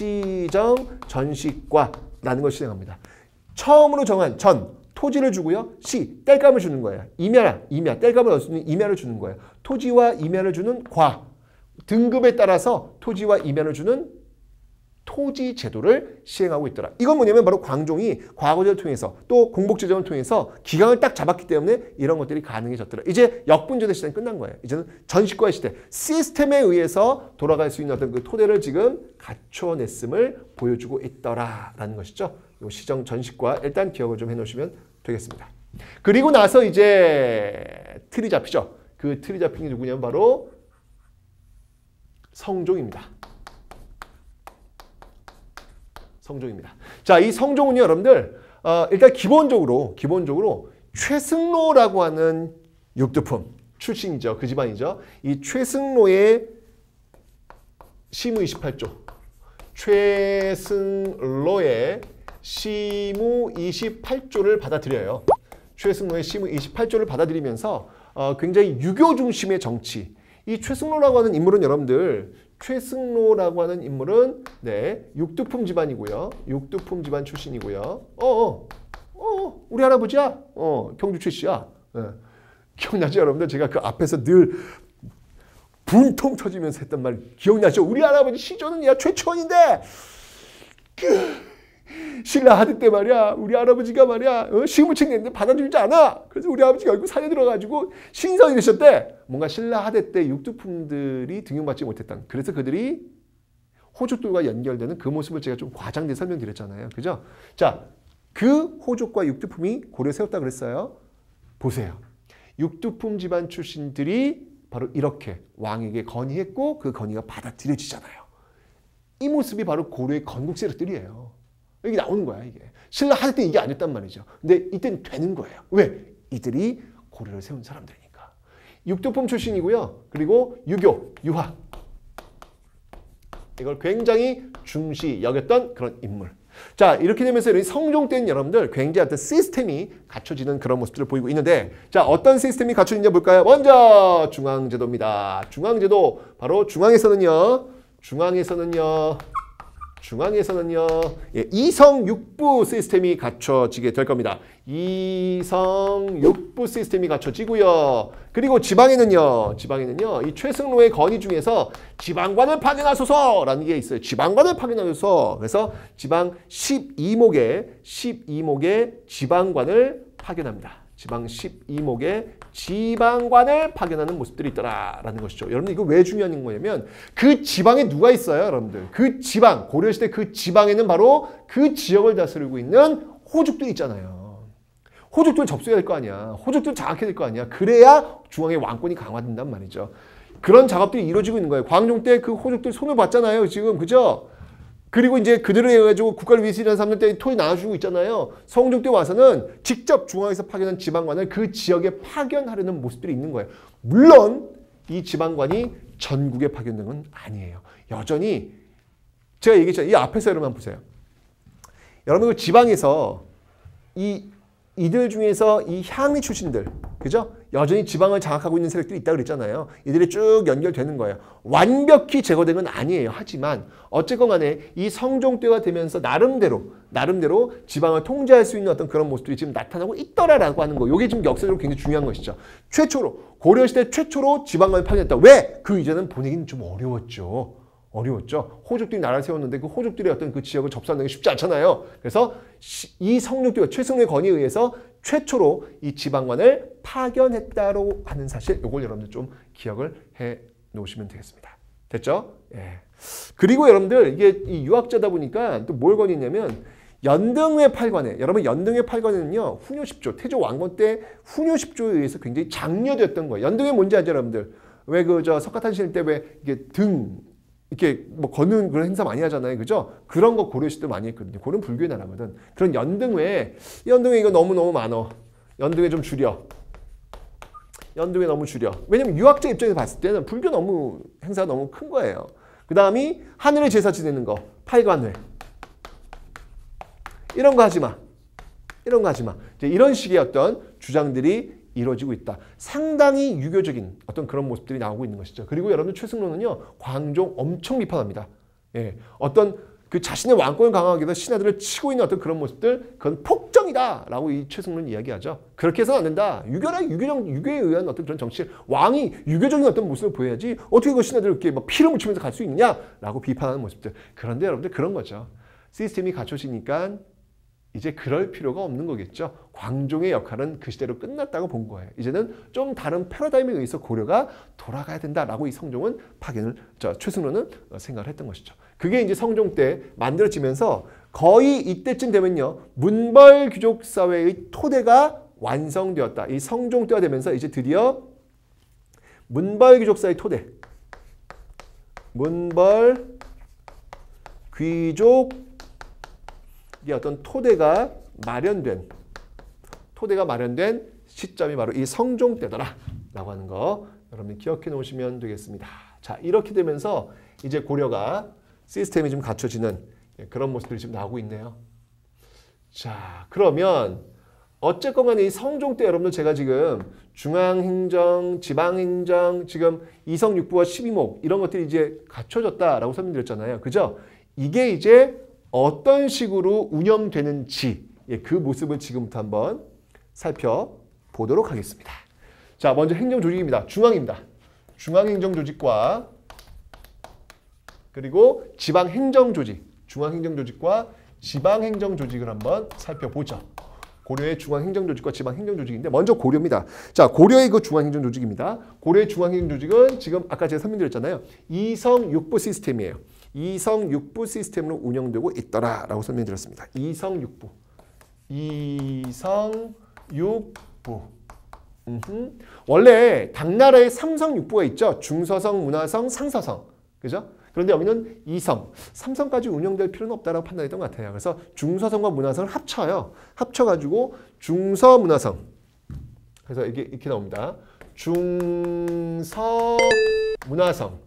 시정전식과라는 걸 시행합니다. 처음으로 정한 토지를 주고요. 땔감을 주는 거예요. 임야, 땔감을 얻을 수 있는 임야를 주는 거예요. 토지와 임야를 주는 등급에 따라서 토지와 임야를 주는 토지 제도를 시행하고 있더라. 이건 뭐냐면 바로 광종이 과거제를 통해서 또 공복제정을 통해서 기강을 딱 잡았기 때문에 이런 것들이 가능해졌더라. 이제 역분제대 시대는 끝난 거예요. 이제는 전식과의 시대, 시스템에 의해서 돌아갈 수 있는 어떤 그 토대를 지금 갖춰냈음을 보여주고 있더라라는 것이죠. 이 시정 전식과 일단 기억을 좀 해놓으시면 되겠습니다. 그리고 나서 이제 틀이 잡히죠. 그 틀이 잡힌 게 누구냐면 바로 성종입니다. 성종입니다. 자, 이 성종은요, 여러분들, 일단 기본적으로 최승로라고 하는 육두품 출신이죠. 그 집안이죠. 이 최승로의 시무 28조. 최승로의 시무 28조를 받아들여요. 최승로의 시무 28조를 받아들이면서 굉장히 유교 중심의 정치. 이 최승로라고 하는 인물은 여러분들, 육두품 집안이고요. 육두품 집안 출신이고요. 우리 할아버지야. 경주 최씨야. 기억나죠, 여러분들? 제가 그 앞에서 늘 분통 터지면서 했단 말 기억나죠? 우리 할아버지 시조는 최초원인데 신라 하드 때 말이야, 우리 할아버지가 말이야, 시무책 냈는데 받아주지 않아. 그래서 우리 아버지가 결국 산에 들어가지고 신성이 되셨대. 뭔가 신라 하드 때 육두품들이 등용받지 못했던. 그래서 그들이 호족들과 연결되는 그 모습을 제가 좀 과장돼 설명드렸잖아요. 그죠? 자, 그 호족과 육두품이 고려에 세웠다 그랬어요. 보세요. 육두품 집안 출신들이 바로 이렇게 왕에게 건의했고 그 건의가 받아들여지잖아요. 이 모습이 바로 고려의 건국 세력들이에요. 여기 나오는 거야, 이게. 신라 할 때 이게 아니었단 말이죠. 근데 이때는 되는 거예요. 왜? 이들이 고려를 세운 사람들이니까. 육두품 출신이고요. 그리고 유교, 유학. 이걸 굉장히 중시 여겼던 그런 인물. 자, 이렇게 되면서 성종 때는 여러분들 굉장히 어떤 시스템이 갖춰지는 그런 모습들을 보이고 있는데, 자, 어떤 시스템이 갖춰지는지 볼까요? 먼저 중앙제도입니다. 중앙제도, 바로 중앙에서는요. 중앙에서는요, 예, 이성육부 시스템이 갖춰지게 될 겁니다. 이성육부 시스템이 갖춰지고요. 그리고 지방에는요, 이 최승로의 건의 중에서 지방관을 파견하소서라는 게 있어요. 지방관을 파견하소서. 그래서 지방 12목에 지방관을 파견합니다. 지방 12목에 지방관을 파견하는 모습들이 있더라라는 것이죠. 여러분들 이거 왜 중요한 거냐면 그 지방에 누가 있어요, 여러분들? 그 지방, 고려시대 그 지방에는 바로 그 지역을 다스리고 있는 호족들이 있잖아요. 호족들 접수해야 될 거 아니야. 호족들 장악해야 될 거 아니야. 그래야 중앙의 왕권이 강화된단 말이죠. 그런 작업들이 이루어지고 있는 거예요. 광종 때 그 호족들 손을 봤잖아요, 지금. 그죠? 그리고 이제 그들을 해가지고 국가를 위해서 일하는 사람들 때 토지 나눠주고 있잖아요. 성종 때 와서는 직접 중앙에서 파견한 지방관을 그 지역에 파견하려는 모습들이 있는 거예요. 물론 이 지방관이 전국에 파견된 건 아니에요. 여전히 제가 얘기했잖아요. 이 앞에서 여러분 한번 보세요. 여러분 그 지방에서 이들 중에서 이 향리 출신들, 그죠? 여전히 지방을 장악하고 있는 세력들이 있다고 그랬잖아요. 이들이 쭉 연결되는 거예요. 완벽히 제거된 건 아니에요. 하지만 어쨌건 간에 이 성종 때가 되면서 나름대로 지방을 통제할 수 있는 어떤 그런 모습들이 지금 나타나고 있더라라고 하는 거. 이게 지금 역사적으로 굉장히 중요한 것이죠. 고려시대 최초로 지방을 파견했다. 왜? 그 이전은 보내기는 좀 어려웠죠. 호족들이 나라를 세웠는데 그 호족들의 어떤 그 지역을 접수하는 게 쉽지 않잖아요. 그래서 이 성룡대가 최승로의 건의에 의해서 최초로 이 지방관을 파견했다고 하는 사실, 이걸 여러분들 좀 기억을 해 놓으시면 되겠습니다. 됐죠? 예. 그리고 여러분들 이게 이 유학자다 보니까 또 뭘 건의냐면 연등회 8관에, 여러분 연등회 8관에는요 훈요 10조, 태조 왕건 때 훈요 10조에 의해서 굉장히 장려됐던 거예요. 연등회 뭔지 아죠, 여러분들? 왜 석가탄신 때 왜 이게 이렇게 뭐 거는 그런 행사 많이 하잖아요. 그죠? 그런 거 고려시대 많이 했거든요. 고려는 불교의 나라거든. 그런 연등회 이거 너무너무 많어. 연등회 좀 줄여. 왜냐면 유학자 입장에서 봤을 때는 불교 행사가 너무 큰 거예요. 그 다음이 하늘의 제사 지내는 거. 팔관회. 이런 거 하지 마. 이제 이런 식의 어떤 주장들이 이루어지고 있다. 상당히 유교적인 어떤 그런 모습들이 나오고 있는 것이죠. 그리고 여러분 최승로는요, 광종 엄청 비판합니다. 예, 어떤 그 자신의 왕권을 강화하기 위해서 신하들을 치고 있는 어떤 그런 모습들, 그건 폭정이다라고 이 최승로는 이야기하죠. 그렇게 해서는 안 된다. 유교에 의한 어떤 그런 정치, 왕이 유교적인 어떤 모습을 보여야지 어떻게 그 신하들을 이렇게 막 피를 묻히면서 갈 수 있느냐라고 비판하는 모습들. 그런데 여러분들 그런 거죠. 시스템이 갖춰지니까 이제 그럴 필요가 없는 거겠죠. 광종의 역할은 그 시대로 끝났다고 본 거예요. 이제는 좀 다른 패러다임에 의해서 고려가 돌아가야 된다라고 이 성종은 최승로는 생각을 했던 것이죠. 그게 이제 성종 때 만들어지면서 거의 이때쯤 되면요, 문벌 귀족 사회의 토대가 완성되었다. 이 성종 때가 되면서 이제 드디어 문벌 귀족 사회의 토대, 문벌 귀족 이 어떤 토대가 마련된 시점이 바로 이 성종 때더라 라고 하는 거 여러분이 기억해 놓으시면 되겠습니다. 자, 이렇게 되면서 이제 고려가 시스템이 좀 갖춰지는 그런 모습들이 지금 나오고 있네요. 자, 그러면 어쨌건 간에 이 성종 때 여러분들 제가 지금 중앙행정, 지방행정, 지금 이성육부와 12목 이런 것들이 이제 갖춰졌다라고 설명드렸잖아요. 그죠? 이게 이제 어떤 식으로 운영되는지 그 모습을 지금부터 한번 살펴보도록 하겠습니다. 자, 먼저 행정조직입니다. 중앙입니다. 중앙행정조직과 그리고 지방행정조직, 중앙행정조직과 지방행정조직을 한번 살펴보죠. 고려의 중앙행정조직과 지방행정조직인데 먼저 고려입니다. 자, 고려의 그 중앙행정조직입니다. 고려의 중앙행정조직은 지금 아까 제가 설명드렸잖아요. 이성육부 시스템이에요. 이성육부 시스템으로 운영되고 있더라라고 설명드렸습니다. 이성육부. 원래 당나라에 삼성육부가 있죠. 중서성, 문화성, 상서성. 그죠? 그런데 여기는 이성, 삼성까지 운영될 필요는 없다라고 판단했던 것 같아요. 그래서 중서성과 문화성을 합쳐요. 합쳐가지고 중서문화성. 그래서 이렇게 나옵니다. 중서문화성.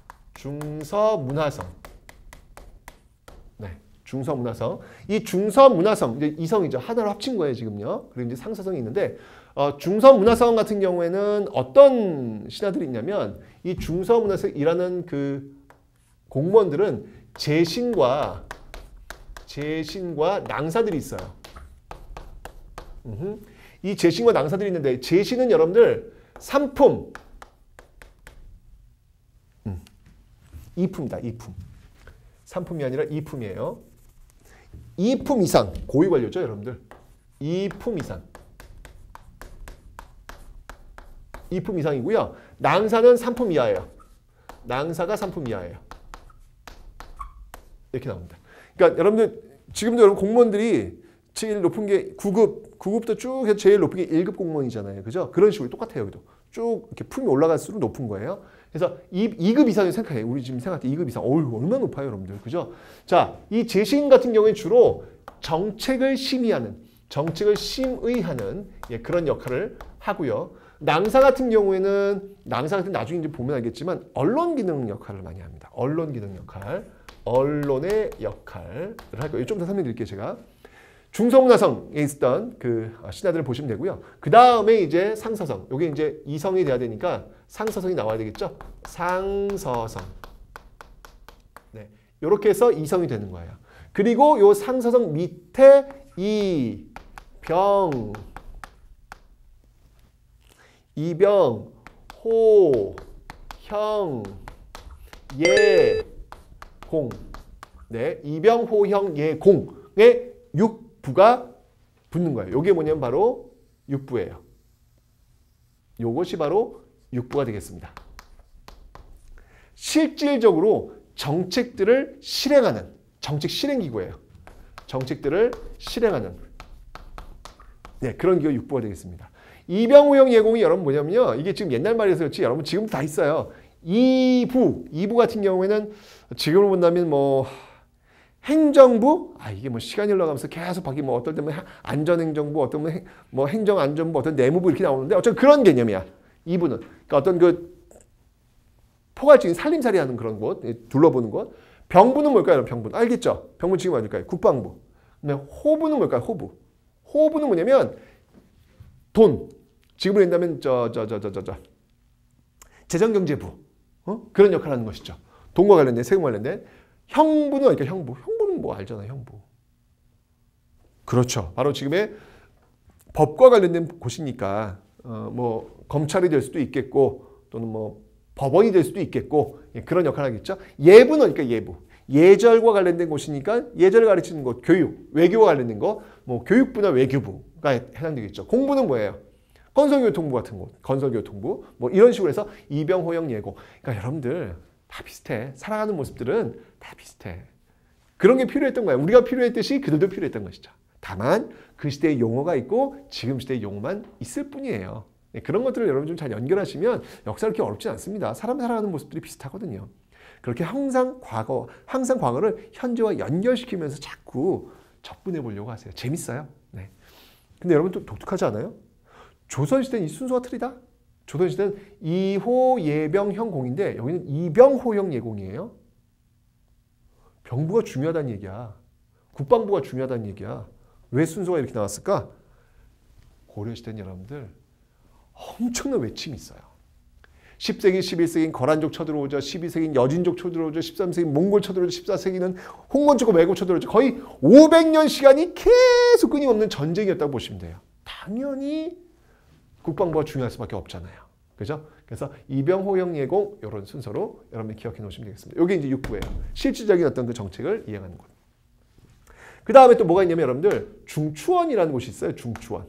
네, 중서문화성. 이 중서문화성, 이제 이성이죠. 하나로 합친 거예요, 지금요. 그리고 이제 상서성이 있는데, 중서문화성 같은 경우에는 어떤 신하들이 있냐면, 이 중서문화성에 일하는 그 공무원들은 재신과 낭사들이 있어요. 이 재신과 낭사들이 있는데 재신은 여러분들 상품, 이품이다. 이품. 상품이 아니라 이품이에요. 이품 이상, 고위 관료죠 여러분들. 이품 이상. 이품 이상이고요. 낭사는 상품 이하예요. 낭사가 상품 이하예요. 이렇게 나옵니다. 그러니까 여러분들 지금도 여러분 공무원들이 제일 높은 게 9급부터 쭉 해서 제일 높은 게 1급 공무원이잖아요. 그죠? 그런 식으로 똑같아요. 여기도. 쭉 이렇게 품이 올라갈수록 높은 거예요. 그래서 2급 이상을 생각해요. 우리 지금 생각할 때 2급 이상. 어휴, 얼마나 높아요, 여러분들. 그죠? 자, 이 재신 같은 경우에 주로 정책을 심의하는, 정책을 심의하는 그런 역할을 하고요. 낭사 같은 경우에는 나중에 이제 보면 알겠지만 언론 기능 역할을 많이 합니다. 언론 기능 역할, 언론의 역할을 할 거예요. 좀 더 설명드릴게요, 제가. 중성문화성에 있었던 그 신하들을 보시면 되고요. 그 다음에 이제 상서성. 요게 이제 이성이 돼야 되니까 상서성이 나와야 되겠죠? 상서성. 네. 요렇게 해서 이성이 되는 거예요. 그리고 요 상서성 밑에 이병, 호, 형, 예, 공. 네. 이병, 호, 형, 예, 공의 육부가 붙는 거예요. 요게 뭐냐면 바로 육부예요. 요것이 바로 육부가 되겠습니다. 실질적으로 정책들을 실행하는 정책 실행기구예요. 정책들을 실행하는 그런 기구 육부가 되겠습니다. 이병호형 예공이 여러분 뭐냐면요. 이게 지금 옛날 말이어서 그렇지 여러분 지금도 다 있어요. 이부 같은 경우에는 지금으로 본다면 뭐 행정부, 이게 뭐 시간이 흘러가면서 계속 바뀌고 뭐 어떨 때는 안전행정부, 어떤 뭐 행정안전부, 어떤 내무부 이렇게 나오는데 어쨌든 그런 개념이야. 이부는. 그러니까 어떤 그 포괄적인 살림살이 하는 그런 곳, 둘러보는 곳. 병부는 뭘까요? 병부. 알겠죠? 병부 지금 어딜까요? 국방부. 근데 호부는 뭘까요? 호부. 호부는 뭐냐면 돈. 지금으로 한다면 재정경제부. 그런 역할을 하는 것이죠. 돈과 관련된, 세금 관련된. 형부는 어딜까요? 형부. 형부는 뭐 알잖아요. 형부. 그렇죠. 바로 지금의 법과 관련된 곳이니까 뭐 검찰이 될 수도 있겠고 또는 뭐 법원이 될 수도 있겠고 그런 역할을 하겠죠. 예부는 어딜까요? 예부. 예절과 관련된 곳이니까 예절을 가르치는 곳, 교육, 외교와 관련된 거, 뭐 교육부나 외교부가 해당되겠죠. 공부는 뭐예요? 건설교통부 같은 곳, 건설교통부 뭐 이런 식으로 해서 이병호형 예고. 그러니까 여러분들 다 비슷해. 살아가는 모습들은 다 비슷해. 그런 게 필요했던 거야. 우리가 필요했듯이 그들도 필요했던 것이죠. 다만 그 시대의 용어가 있고 지금 시대의 용어만 있을 뿐이에요. 그런 것들을 여러분 좀 잘 연결하시면 역사가 그렇게 어렵지 않습니다. 사람 살아가는 모습들이 비슷하거든요. 그렇게 항상 과거를 현재와 연결시키면서 자꾸 접근해 보려고 하세요. 재밌어요. 네. 근데 여러분 또 독특하지 않아요? 조선시대는 이 순서가 틀리다? 조선시대는 이호 예병형 공인데 여기는 이병호형 예공이에요. 병부가 중요하다는 얘기야. 국방부가 중요하다는 얘기야. 왜 순서가 이렇게 나왔을까? 고려시대는 여러분들 엄청난 외침이 있어요. 10세기, 11세기는 거란족 쳐들어오죠. 12세기는 여진족 쳐들어오죠. 13세기는 몽골 쳐들어오죠. 14세기는 홍건초고 매고 쳐들어오죠. 거의 500년 시간이 계속 끊임없는 전쟁이었다고 보시면 돼요. 당연히 국방부가 중요할 수밖에 없잖아요. 그죠? 그래서 이병호형 예공 이런 순서로 여러분이 기억해 놓으시면 되겠습니다. 이게 이제 6부예요. 실질적인 어떤 그 정책을 이행하는 곳. 그 다음에 또 뭐가 있냐면 여러분들 중추원이라는 곳이 있어요. 중추원.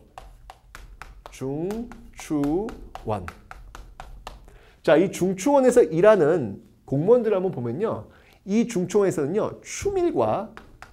중추원. 자, 이 중추원에서 일하는 공무원들을 한번 보면요. 이 중추원에서는요. 추밀과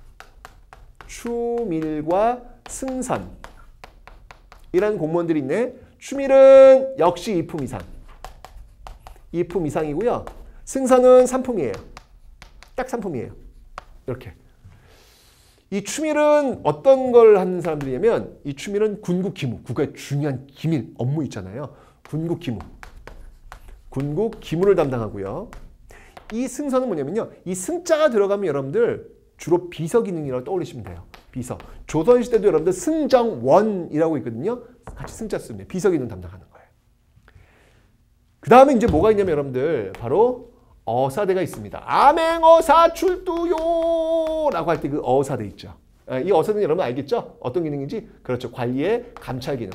승선이라는 공무원들이 있네. 추밀은 역시 2품 이상. 2품 이상이고요. 승선은 3품이에요. 딱 3품이에요. 이렇게. 이 추밀은 어떤 걸 하는 사람들이냐면 이 추밀은 군국 기무, 국가의 중요한 기밀, 업무 있잖아요. 군국 기무. 군국 기무를 담당하고요. 이 승선은 뭐냐면요. 이 승자가 들어가면 여러분들 주로 비서 기능이라고 떠올리시면 돼요. 비서. 조선시대도 여러분들 승정원이라고 있거든요. 같이 승자 쓰면 비서 기능 담당하는 거예요. 그 다음에 이제 뭐가 있냐면 여러분들 바로 어사대가 있습니다. 암행어사 출두요 라고 할 때 그 어사대 있죠. 이 어사대는 여러분 알겠죠? 어떤 기능인지? 그렇죠. 관리의 감찰 기능.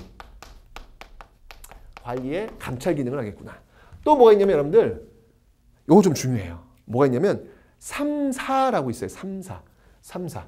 관리의 감찰 기능을 하겠구나. 또 뭐가 있냐면 여러분들 이거 좀 중요해요. 뭐가 있냐면 3사라고 있어요. 3사. 3사.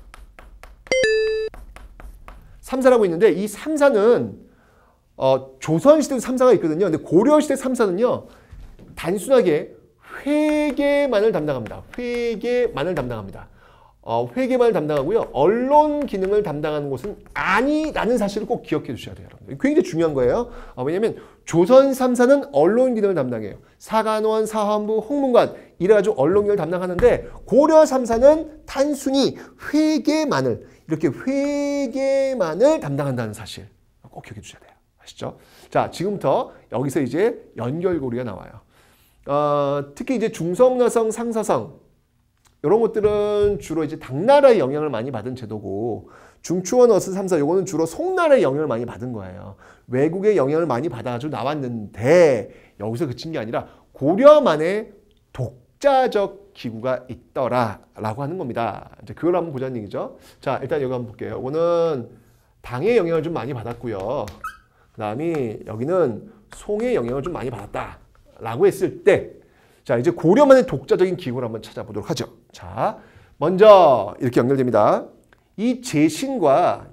3사라고 있는데 이 3사는 조선시대도 3사가 있거든요. 근데 고려시대 3사는요. 단순하게 회계만을 담당합니다. 회계만을 담당합니다. 회계만을 담당하고요. 언론 기능을 담당하는 곳은 아니라는 사실을 꼭 기억해 주셔야 돼요. 여러분. 굉장히 중요한 거예요. 왜냐하면 조선 3사는 언론 기능을 담당해요. 사간원, 사헌부, 홍문관 이래가지고 언론 기능을 담당하는데 고려 3사는 단순히 회계만을 이렇게 회계만을 담당한다는 사실 꼭 기억해 주셔야 돼요. 아시죠? 자, 지금부터 여기서 이제 연결고리가 나와요. 특히 이제 중성나성, 상사성 이런 것들은 주로 이제 당나라의 영향을 많이 받은 제도고 중추원 어스 3사 요거는 주로 송나라의 영향을 많이 받은 거예요. 외국의 영향을 많이 받아가지고 나왔는데 여기서 그친 게 아니라 고려만의 독자적 기구가 있더라라고 하는 겁니다. 이제 그걸 한번 보자는 얘기죠. 자, 일단 여기 한번 볼게요. 이거는 당의 영향을 좀 많이 받았고요. 그 다음에 여기는 송의 영향을 좀 많이 받았다라고 했을 때 자, 이제 고려만의 독자적인 기구를 한번 찾아보도록 하죠. 자, 먼저 이렇게 연결됩니다. 이 재신과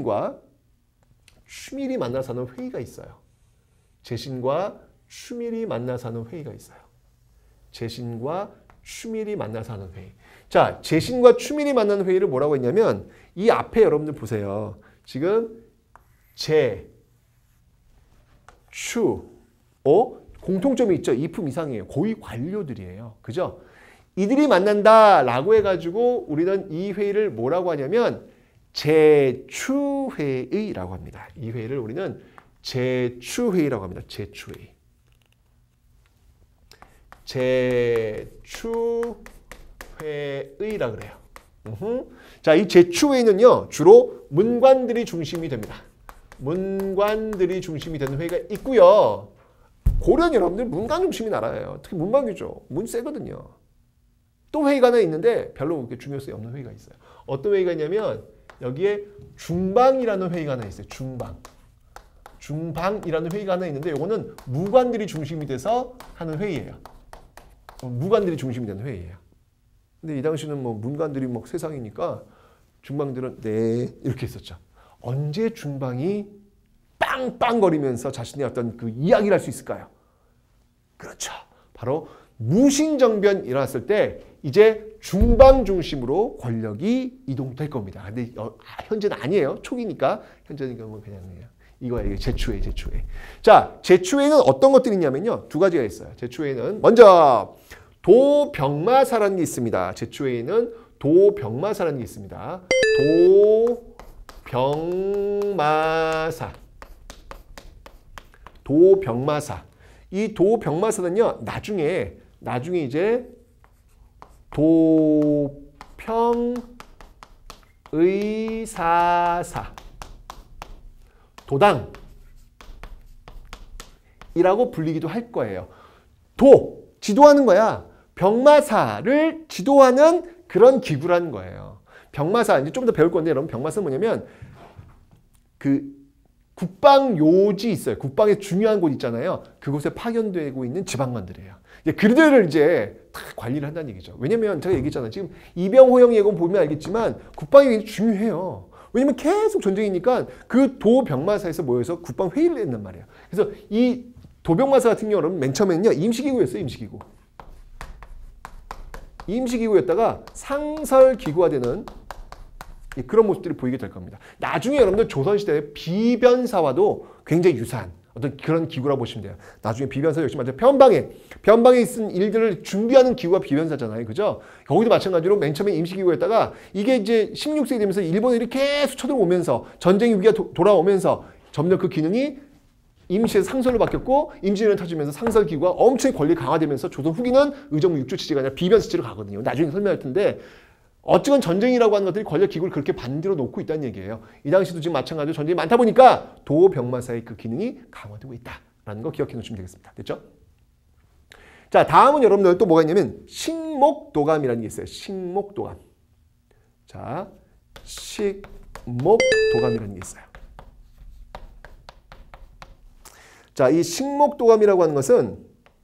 추밀이 만나서 하는 회의가 있어요. 재신과 추밀이 만나서 하는 회의가 있어요. 재신과 추밀이 만나서 하는 회의. 자, 재신과 추밀이 만나는 회의를 뭐라고 했냐면 이 앞에 여러분들 보세요. 지금 재, 추, 공통점이 있죠. 이품 이상이에요. 고위 관료들이에요. 그죠? 이들이 만난다라고 해가지고 우리는 이 회의를 뭐라고 하냐면 제추회의라고 합니다. 이 회의를 우리는 제추회의라고 합니다. 제추회의. 제추회의라 그래요. 자, 이 제추회의는요. 주로 문관들이 중심이 됩니다. 문관들이 중심이 되는 회의가 있고요. 고려는 여러분들 문관 중심이 나라예요. 특히 문방규죠. 문 세거든요. 또 회의가 하나 있는데 별로 그렇게 중요성이 없는 회의가 있어요. 어떤 회의가 있냐면 여기에 중방이라는 회의가 하나 있어요. 중방이라는 회의가 하나 있는데 이거는 무관들이 중심이 돼서 하는 회의예요. 무관들이 중심이 되는 회의예요. 근데 이 당시는 뭐 문관들이 막 세상이니까 중방들은 네 이렇게 했었죠. 언제 중방이 빵빵거리면서 자신의 어떤 그 이야기를 할 수 있을까요? 그렇죠. 바로 무신정변이 일어났을 때 이제 중방 중심으로 권력이 이동될 겁니다. 근데 현재는 아니에요. 초기니까. 현재는 뭐 그냥 이거예요. 제추회. 자, 제추회는 어떤 것들이 있냐면요. 두 가지가 있어요. 제추회는 먼저 도병마사라는 게 있습니다. 제추회에는 도병마사라는 게 있습니다. 도병마사. 이 도병마사는요. 나중에 이제 도평의사사 도당이라고 불리기도 할 거예요. 지도하는 거야. 병마사를 지도하는 그런 기구라는 거예요. 병마사 이제 좀 더 배울 건데 여러분 병마사는 뭐냐면 그 국방요지 있어요. 국방에 중요한 곳 있잖아요. 그곳에 파견되고 있는 지방관들이에요. 그들을 이제 다 관리를 한다는 얘기죠. 왜냐면 제가 얘기했잖아요. 지금 이병호영 예고 보면 알겠지만 국방이 굉장히 중요해요. 왜냐면 계속 전쟁이니까 그 도병마사에서 모여서 국방 회의를 했단 말이에요. 그래서 이 도병마사 같은 경우는 맨 처음에는요. 임시기구였어요. 임시기구였다가 상설기구화되는 그런 모습들이 보이게 될 겁니다. 나중에 여러분들 조선시대의 비변사와도 굉장히 유사한 어떤 그런 기구라고 보시면 돼요. 나중에 비변사 역시 마찬가지로 변방에 있는 일들을 준비하는 기구가 비변사잖아요. 그죠? 거기도 마찬가지로 맨 처음에 임시기구였다가 이게 이제 16세기 되면서 일본인이 계속 쳐들어오면서 전쟁 위기가 돌아오면서 점점 그 기능이 임시에서 상설로 바뀌었고 임진왜란 터지면서 상설기구가 엄청 권력이 강화되면서 조선 후기는 의정부 육조체제가 아니라 비변사체제로 가거든요. 나중에 설명할 텐데 어쨌건 전쟁이라고 하는 것들이 권력 기구를 그렇게 반대로 놓고 있다는 얘기예요. 이 당시도 지금 마찬가지로 전쟁이 많다 보니까 도병마사의 그 기능이 강화되고 있다라는 거 기억해 놓으시면 되겠습니다. 됐죠? 자, 다음은 여러분들 또 뭐가 있냐면 식목도감이라는 게 있어요. 식목도감. 자, 식목도감이라는 게 있어요. 자, 이 식목도감이라고 하는 것은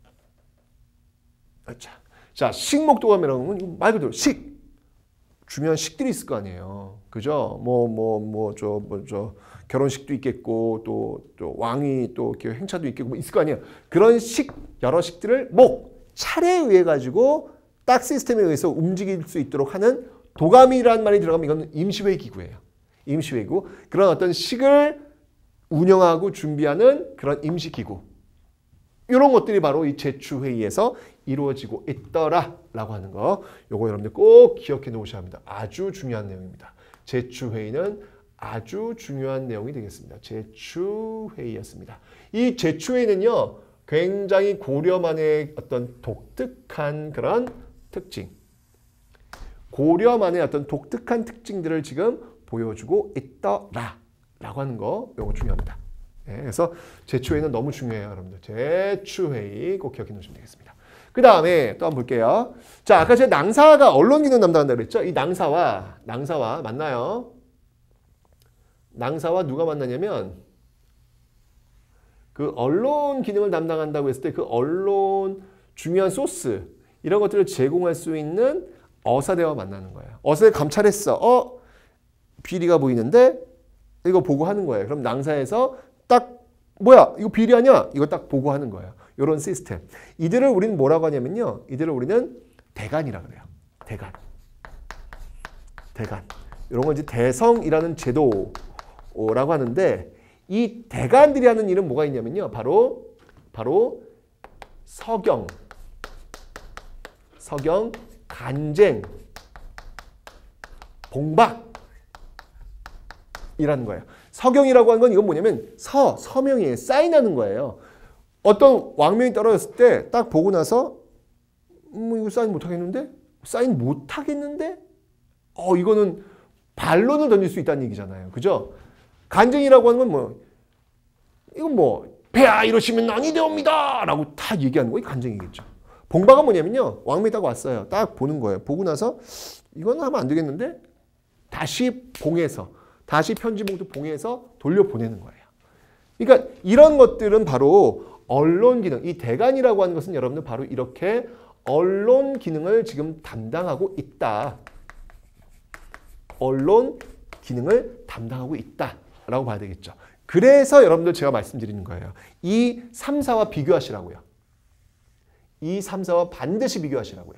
자, 식목도감이라는 건 말 그대로 중요한 식들이 있을 거 아니에요. 그죠? 결혼식도 있겠고, 또 왕이 또 이렇게 행차도 있겠고, 뭐 있을 거 아니에요. 그런 여러 식들을 차례에 의해 가지고 딱 시스템에 의해서 움직일 수 있도록 하는 도감이라는 말이 들어가면 이건 임시회의 기구예요. 임시회의고, 그런 어떤 식을 운영하고 준비하는 그런 임시기구. 이런 것들이 바로 이 제추회의에서 이루어지고 있더라라고 하는 거. 요거 여러분들 꼭 기억해 놓으셔야 합니다. 아주 중요한 내용입니다. 제추회의는 아주 중요한 내용이 되겠습니다. 제추회의였습니다. 이 제추회의는요, 굉장히 고려만의 어떤 독특한 그런 특징, 고려만의 어떤 독특한 특징들을 지금 보여주고 있더라라고 하는 거, 요거 중요합니다. 네, 그래서 제추회의는 너무 중요해요, 여러분들. 제추회의 꼭 기억해 놓으시면 되겠습니다. 그 다음에 또 한번 볼게요. 자, 아까 제가 낭사가 언론 기능 담당한다고 그랬죠? 이 낭사와 만나요. 낭사와 누가 만나냐면 그 언론 기능을 담당한다고 했을 때 그 언론 중요한 소스 이런 것들을 제공할 수 있는 어사대와 만나는 거예요. 어사대 감찰했어. 비리가 보이는데 이거 보고하는 거예요. 그럼 낭사에서 딱 뭐야 이거 비리 아니야? 이거 딱 보고하는 거예요. 이런 시스템. 이들을 우리는 뭐라고 하냐면요. 이들을 우리는 대간이라고 그래요. 대간. 이런 건 이제 대성이라는 제도라고 하는데 이 대간들이 하는 일은 뭐가 있냐면요. 바로 서경, 간쟁, 봉박이라는 거예요. 서경이라고 하는 건 이건 뭐냐면 서명이에요. 사인하는 거예요. 어떤 왕명이 떨어졌을 때 딱 보고 나서 이거 사인 못하겠는데? 이거는 반론을 던질 수 있다는 얘기잖아요. 그죠? 간쟁이라고 하는 건 이건 폐하 이러시면 아니되옵니다 라고 다 얘기하는 거, 이 간쟁이겠죠. 봉박은 뭐냐면요. 왕명이 딱 왔어요. 딱 보는 거예요. 보고 나서 이거는 하면 안 되겠는데? 다시 편지봉투 봉해서 돌려보내는 거예요. 그러니까 이런 것들은 바로 언론 기능, 이 대간이라고 하는 것은 여러분들 바로 이렇게 언론 기능을 지금 담당하고 있다. 언론 기능을 담당하고 있다라고 봐야 되겠죠. 그래서 여러분들 제가 말씀드리는 거예요. 이 3사와 비교하시라고요. 이 3사와 반드시 비교하시라고요.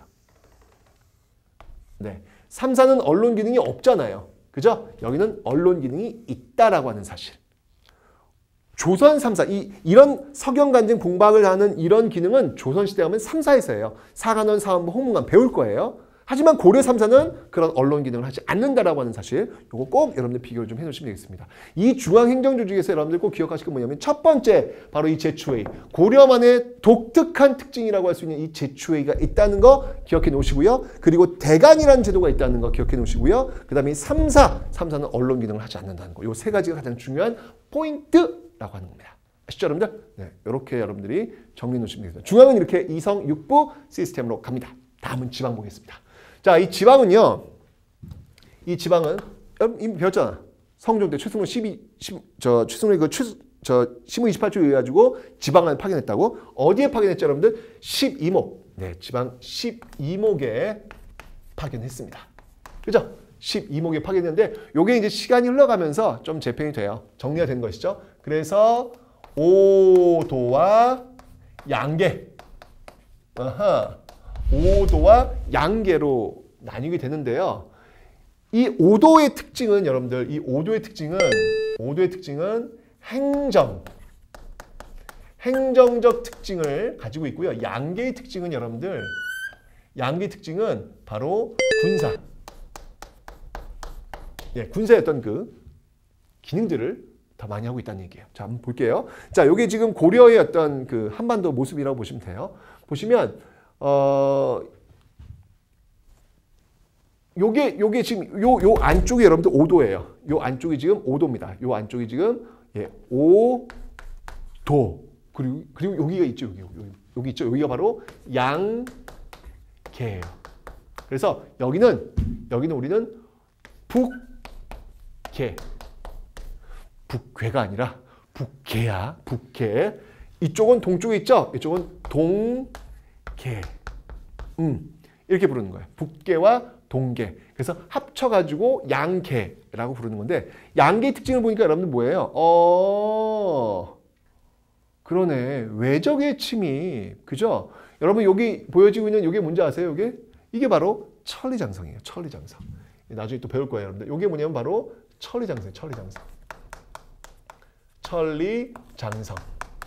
네, 3사는 언론 기능이 없잖아요. 그죠? 여기는 언론 기능이 있다라고 하는 사실. 조선 3사, 이런 서경, 간쟁, 봉박을 하는 이런 기능은 조선시대 하면 3사에서예요. 사관원, 사원부, 홍문관 배울 거예요. 하지만 고려 3사는 그런 언론 기능을 하지 않는다라고 하는 사실, 이거 꼭 여러분들 비교를 좀 해놓으시면 되겠습니다. 이 중앙행정조직에서 여러분들 꼭 기억하실 게 뭐냐면 첫 번째, 바로 이 제추회의. 고려만의 독특한 특징이라고 할 수 있는 이 제추회의가 있다는 거 기억해 놓으시고요. 그리고 대간이라는 제도가 있다는 거 기억해 놓으시고요. 그 다음에 3사는 언론 기능을 하지 않는다는 거. 이 세 가지가 가장 중요한 포인트라고 하는 겁니다. 아시죠, 여러분들? 네, 이렇게 여러분들이 정리해 놓으시면 되겠습니다. 중앙은 이렇게 2성 6부 시스템으로 갑니다. 다음은 지방 보겠습니다. 자, 이 지방은요. 이 지방은 여러분 이미 배웠잖아. 성종 때 최승로 최승로의 시무 28조에 의해 가지고 지방을 파견했다고. 어디에 파견했죠, 여러분들? 12목. 네, 지방 12목에 파견했습니다. 그죠? 12목에 파견했는데 요게 이제 시간이 흘러가면서 좀 재편이 돼요. 정리가 된 것이죠. 그래서 오도와 양계. 오도와 양계로 나뉘게 되는데요. 이 오도의 특징은 여러분들, 이 오도의 특징은 행정적 특징을 가지고 있고요. 양계의 특징은 여러분들, 양계의 특징은 바로 군사. 네, 군사의 어떤 그 기능들을 더 많이 하고 있다는 얘기예요. 자, 한번 볼게요. 자, 요게 지금 고려의 어떤 그 한반도 모습이라고 보시면 돼요. 보시면 요게 지금 요 안쪽이 여러분들 5도예요. 요 안쪽이 지금 5도입니다. 요 안쪽이 지금 5도. 그리고 여기가 있죠. 여기 있죠. 여기가 바로 양계예요. 그래서 여기는 우리는 북계. 북괴가 아니라 북계야. 북계. 이쪽은 동쪽에 있죠. 이쪽은 동계. 이렇게 부르는 거예요. 북계와 동계. 그래서 합쳐가지고 양계라고 부르는 건데, 양계의 특징을 보니까 여러분들 뭐예요? 그러네. 외적의 침입. 그죠? 여러분 여기 보여지고 있는 이게 뭔지 아세요? 이게 바로 천리장성이에요. 천리장성. 나중에 또 배울 거예요, 여러분들. 이게 뭐냐면 바로 천리장성이에요. 천리장성. 천리장성.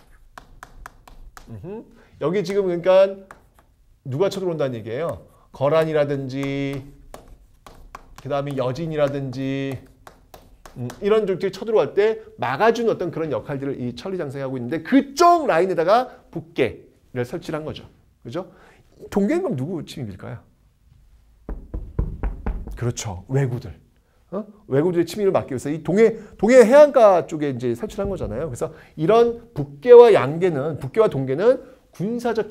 여기 지금 그러니까 누가 쳐들어온다는 얘기예요? 거란이라든지 그 다음에 여진이라든지 이런 쪽들이 쳐들어올 때 막아주는 어떤 그런 역할들을 이 천리장성이 하고 있는데, 그쪽 라인에다가 북계를 설치를 한 거죠. 그죠? 동계는 그럼 누구 침입일까요? 그렇죠. 왜구들. 왜구들의 침입을 막기 위해서 이 동해 해안가 쪽에 이제 설치를 한 거잖아요. 그래서 이런 북계와 동계는 군사적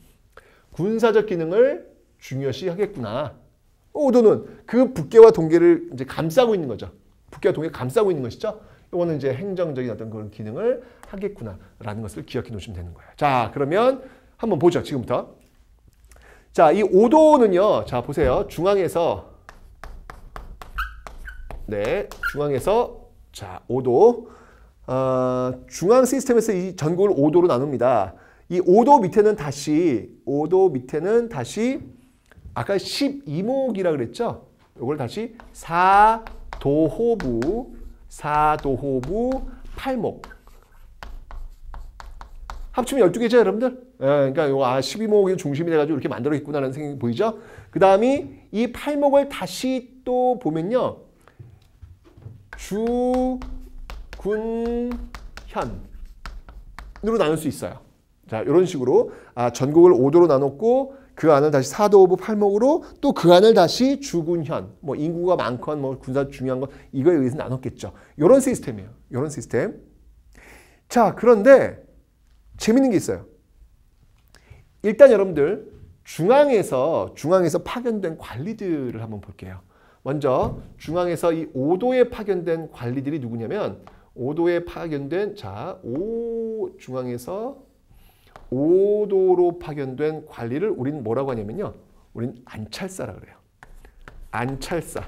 기능을 중요시 하겠구나. 오도는 그 북계와 동계를 이제 감싸고 있는 거죠. 북계와 동계를 감싸고 있는 것이죠. 이거는 이제 행정적인 어떤 그런 기능을 하겠구나라는 것을 기억해 놓으시면 되는 거예요. 자, 그러면 한번 보죠. 지금부터. 자, 이 오도는요. 자, 보세요. 중앙에서 자, 5도. 중앙 시스템에서 이 전국을 5도로 나눕니다. 이 5도 밑에는 다시 아까 12목이라 그랬죠? 이걸 다시 4도호부 8목. 합치면 12개죠, 여러분들? 그러니까 12목이 중심이 돼가지고 이렇게 만들어 있구나라는 생각이 보이죠? 그 다음이 이 8목을 다시 또 보면요. 주, 군, 현으로 나눌 수 있어요. 자, 이런 식으로 전국을 5도로 나눴고 그 안을 다시 4도호부 8목으로 또 그 안을 다시 주, 군, 현, 뭐 인구가 많건 뭐 군사 중요한 건 이거에 의해서 나눴겠죠. 이런 시스템이에요. 이런 시스템. 자, 그런데 재밌는 게 있어요. 일단 여러분들 중앙에서 파견된 관리들을 한번 볼게요. 먼저 중앙에서 이 5도에 파견된 관리들이 누구냐면 5도에 파견된 중앙에서 5도로 파견된 관리를 우리는 뭐라고 하냐면요. 우리는 안찰사라 그래요. 안찰사.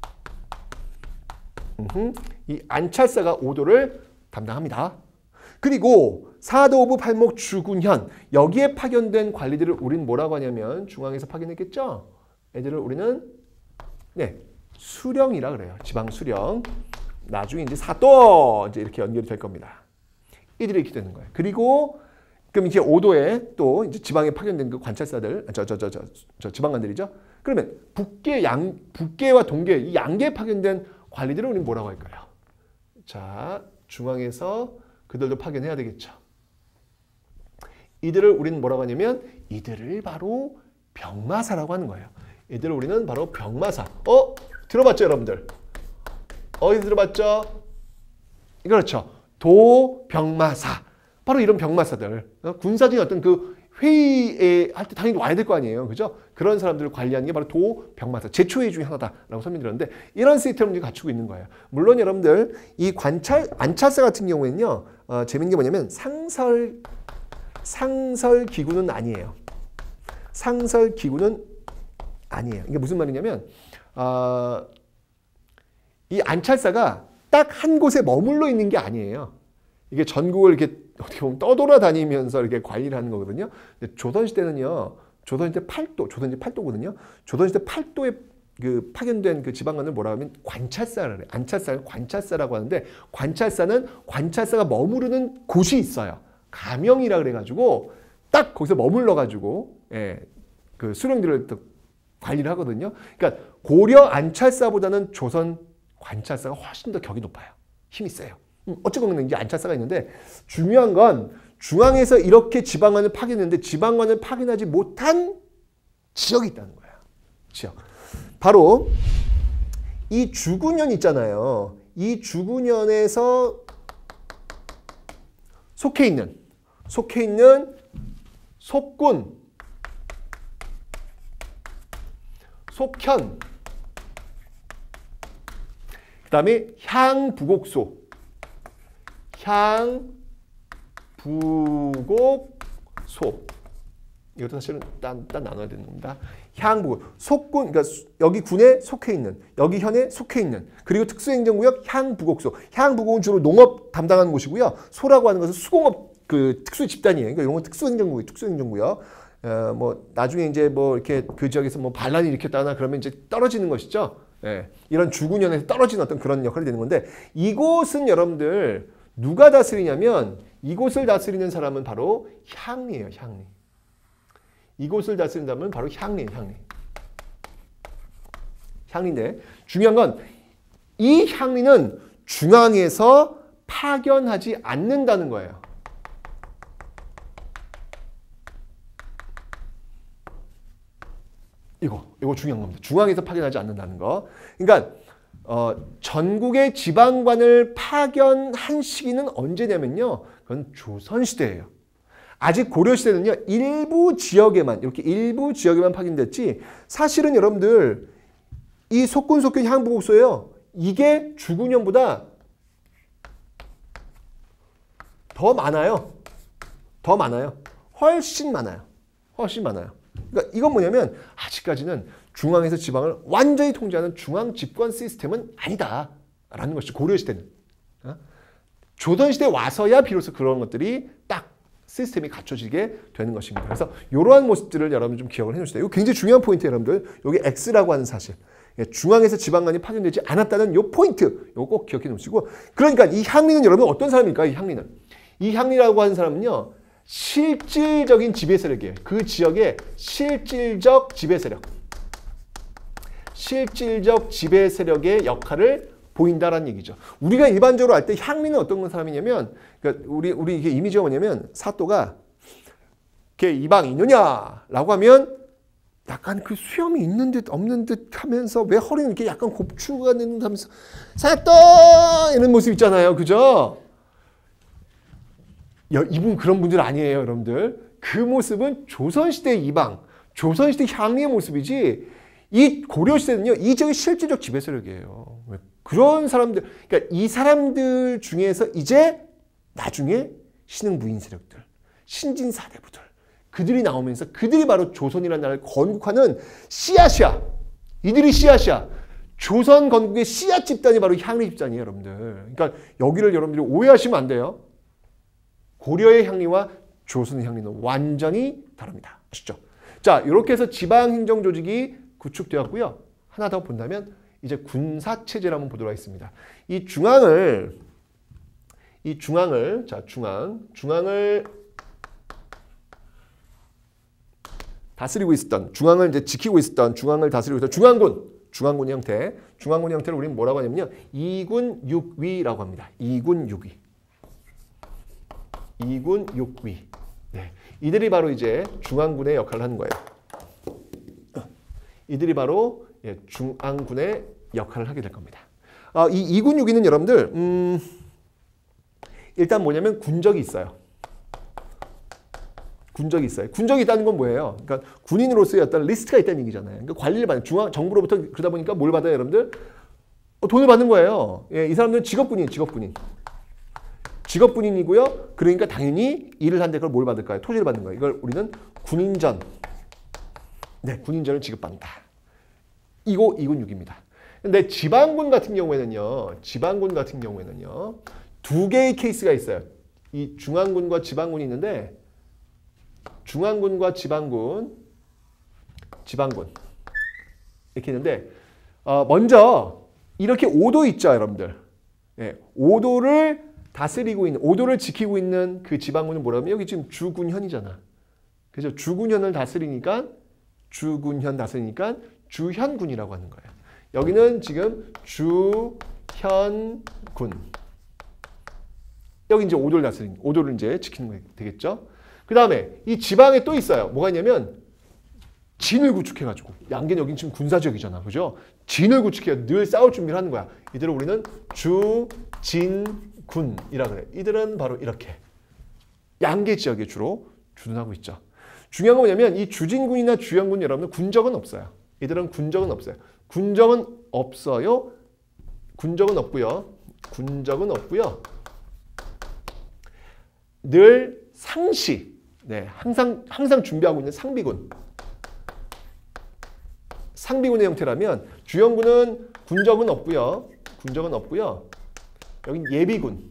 이 안찰사가 5도를 담당합니다. 그리고 4도호부 8목 주군현 여기에 파견된 관리들을 우리는 뭐라고 하냐면 중앙에서 파견했겠죠. 애들을 우리는 수령이라 그래요. 지방 수령. 나중에 이제 사도 이제 이렇게 연결이 될 겁니다. 이들이 이렇게 되는 거예요. 그리고 그럼 이제 5도에 또 이제 지방에 파견된 그 관찰사들, 저 지방관들이죠. 그러면 북계와 동계 이 양계에 파견된 관리들을 우리는 뭐라고 할까요? 자, 중앙에서 그들도 파견해야 되겠죠. 이들을 우리는 뭐라고 하냐면 이들을 바로 병마사라고 하는 거예요. 이들을 우리는 바로 병마사. 들어봤죠, 여러분들? 어디 들어봤죠? 그렇죠. 도병마사. 바로 이런 병마사들. 군사적인 어떤 그 회의에 할 때 당연히 와야 될 거 아니에요. 그죠? 그런 사람들을 관리하는 게 바로 도병마사. 제초회 중에 하나다라고 설명드렸는데 이런 시스템을 갖추고 있는 거예요. 물론 여러분들 이 안찰사 같은 경우에는요. 재밌는 게 뭐냐면 상설기구는 아니에요. 상설기구는 아니에요. 이게 무슨 말이냐면 이 안찰사가 딱 한 곳에 머물러 있는 게 아니에요. 이게 전국을 이렇게 어떻게 보면 떠돌아다니면서 이렇게 관리를 하는 거거든요. 근데 조선시대는요. 조선시대 8도거든요. 조선시대 8도에 그 파견된 그 지방관을 뭐라 하면 관찰사를 해요. 안찰사를 관찰사라고 하는데 관찰사가 머무르는 곳이 있어요. 가명이라 그래가지고 딱 거기서 머물러가지고 그 수령들을 또 관리를 하거든요. 그러니까 고려 안찰사보다는 조선 관찰사가 훨씬 더 격이 높아요. 힘이 세요. 어쨌건 이제 안찰사가 있는데 중요한 건 중앙에서 이렇게 지방관을 파견했는데 지방관을 파견하지 못한 지역이 있다는 거예요. 지역. 바로 이 주군현 있잖아요. 이 주군현에서 속해 있는 속해 있는 속군, 속현, 그 다음에 향부곡소, 향부곡소. 이것도 사실은 딴 나눠야 되는 겁니다. 향부곡, 속군, 그러니까 여기 군에 속해 있는, 여기 현에 속해 있는, 그리고 특수행정구역 향부곡소. 향부곡은 주로 농업 담당하는 곳이고요. 소라고 하는 것은 수공업 그 특수 집단이에요. 그러니까 이런 건 특수행정구역. 뭐 나중에 이제 뭐 이렇게 그 지역에서 뭐 반란이 일으켰다거나 그러면 이제 떨어지는 것이죠. 예, 이런 주군현에서 떨어지는 어떤 그런 역할이 되는 건데, 이곳은 여러분들 누가 다스리냐면 이곳을 다스리는 사람은 바로 향리예요. 향리. 이곳을 다스린다면 바로 향리예요. 향리인데 중요한 건 이 향리는 중앙에서 파견하지 않는다는 거예요. 이거 중요한 겁니다. 중앙에서 파견하지 않는다는 거. 그러니까 전국의 지방관을 파견한 시기는 언제냐면요. 그건 조선시대예요. 아직 고려시대는요. 일부 지역에만 파견됐지, 사실은 여러분들 이 속군, 속현, 향부곡소예요. 이게 주군현보다 더 많아요. 훨씬 많아요. 그러니까 이건 뭐냐면 아직까지는 중앙에서 지방을 완전히 통제하는 중앙 집권 시스템은 아니다라는 것이 고려시대는. 조선시대에 와서야 비로소 그런 것들이 딱 시스템이 갖춰지게 되는 것입니다. 그래서 이러한 모습들을 여러분 좀 기억을 해놓으시다. 이거 굉장히 중요한 포인트예요, 여러분들. 여기 X라고 하는 사실. 중앙에서 지방관이 파견되지 않았다는 이 포인트. 이거 꼭 기억해 놓으시고. 그러니까 이 향리는 여러분 어떤 사람일까요? 이 향리라고 하는 사람은요. 실질적인 지배 세력이에요. 그 지역의 실질적 지배 세력. 실질적 지배 세력의 역할을 보인다라는 얘기죠. 우리가 일반적으로 알 때 향리는 어떤 사람이냐면, 그러니까 우리 이게 이미지가 뭐냐면, 사또가 걔 이방 있느냐라고 하면 약간 그 수염이 있는 듯 없는 듯 하면서 왜 허리는 이렇게 약간 곱추가 되는 하면서 사또 이런 모습 있잖아요. 그죠? 이분 그런 분들 아니에요, 여러분들. 그 모습은 조선시대 이방, 조선시대 향리의 모습이지, 이 고려시대는요, 이 지역의 실질적 지배 세력이에요. 그런 사람들, 그러니까 이 사람들 중에서 이제 나중에 신흥부인 세력들, 신진사대부들, 그들이 나오면서 그들이 바로 조선이라는 나라를 건국하는 씨앗이야. 이들이 씨앗이야. 조선 건국의 씨앗 집단이 바로 향리 집단이에요, 여러분들. 그러니까 여기를 여러분들이 오해하시면 안 돼요. 고려의 향리와 조선의 향리는 완전히 다릅니다. 아시죠? 자, 이렇게 해서 지방행정 조직이 구축되었고요. 하나 더 본다면 이제 군사체제를 한번 보도록 하겠습니다. 이 중앙을 다스리고 있었던, 중앙을 이제 지키고 있었던, 중앙을 다스리고 있었던 중앙군 형태. 중앙군 형태를 우리는 뭐라고 하냐면요. 2군 6위라고 합니다. 2군 6위. 2군 6위. 네. 이들이 바로 이제 중앙군의 역할을 하는 거예요. 이들이 바로 중앙군의 역할을 하게 될 겁니다. 이 2군 6위는 여러분들 일단 뭐냐면 군적이 있어요. 군적이 있다는 건 뭐예요? 그러니까 군인으로서의 어떤 리스트가 있다는 얘기잖아요. 그러니까 관리를 받는 정부로부터 그러다 보니까 뭘 받아요, 여러분들? 돈을 받는 거예요. 이 사람들은 직업군인이고요. 그러니까 당연히 일을 한데 그걸 뭘 받을까요? 토지를 받는 거예요. 이걸 우리는 군인전. 네, 군인전을 지급받는다. 이거 2군 6입니다. 근데 지방군 같은 경우에는요. 두 개의 케이스가 있어요. 이 중앙군과 지방군이 있는데, 중앙군과 지방군 이렇게 있는데, 먼저 이렇게 5도 있죠, 여러분들. 네, 5도를 다스리고 있는, 5도를 지키고 있는 그 지방군은 뭐라면, 여기 지금 주군현이잖아. 그래서 주군현 다스리니까 주현군이라고 하는 거예요. 여기는 지금 주현군. 여기 이제 5도를 다스리는, 5도를 이제 지키는 거 되겠죠. 그 다음에 이 지방에 또 있어요. 뭐가 있냐면 진을 구축해가지고, 양계는 여긴 지금 군사지역이잖아, 그죠? 진을 구축해서 늘 싸울 준비를 하는 거야. 이들을 우리는 주진군이라 그래. 이들은 바로 이렇게 양계 지역에 주로 주둔하고 있죠. 중요한 건 뭐냐면 이 주진군이나 주현군 여러분들 군적은 없어요. 이들은 군적은 없어요. 군적은 없어요. 군적은 없고요. 군적은 없고요. 늘 상시, 네, 항상 준비하고 있는 상비군. 상비군의 형태라면 주현군은 군적은 없고요. 군적은 없고요. 여긴 예비군.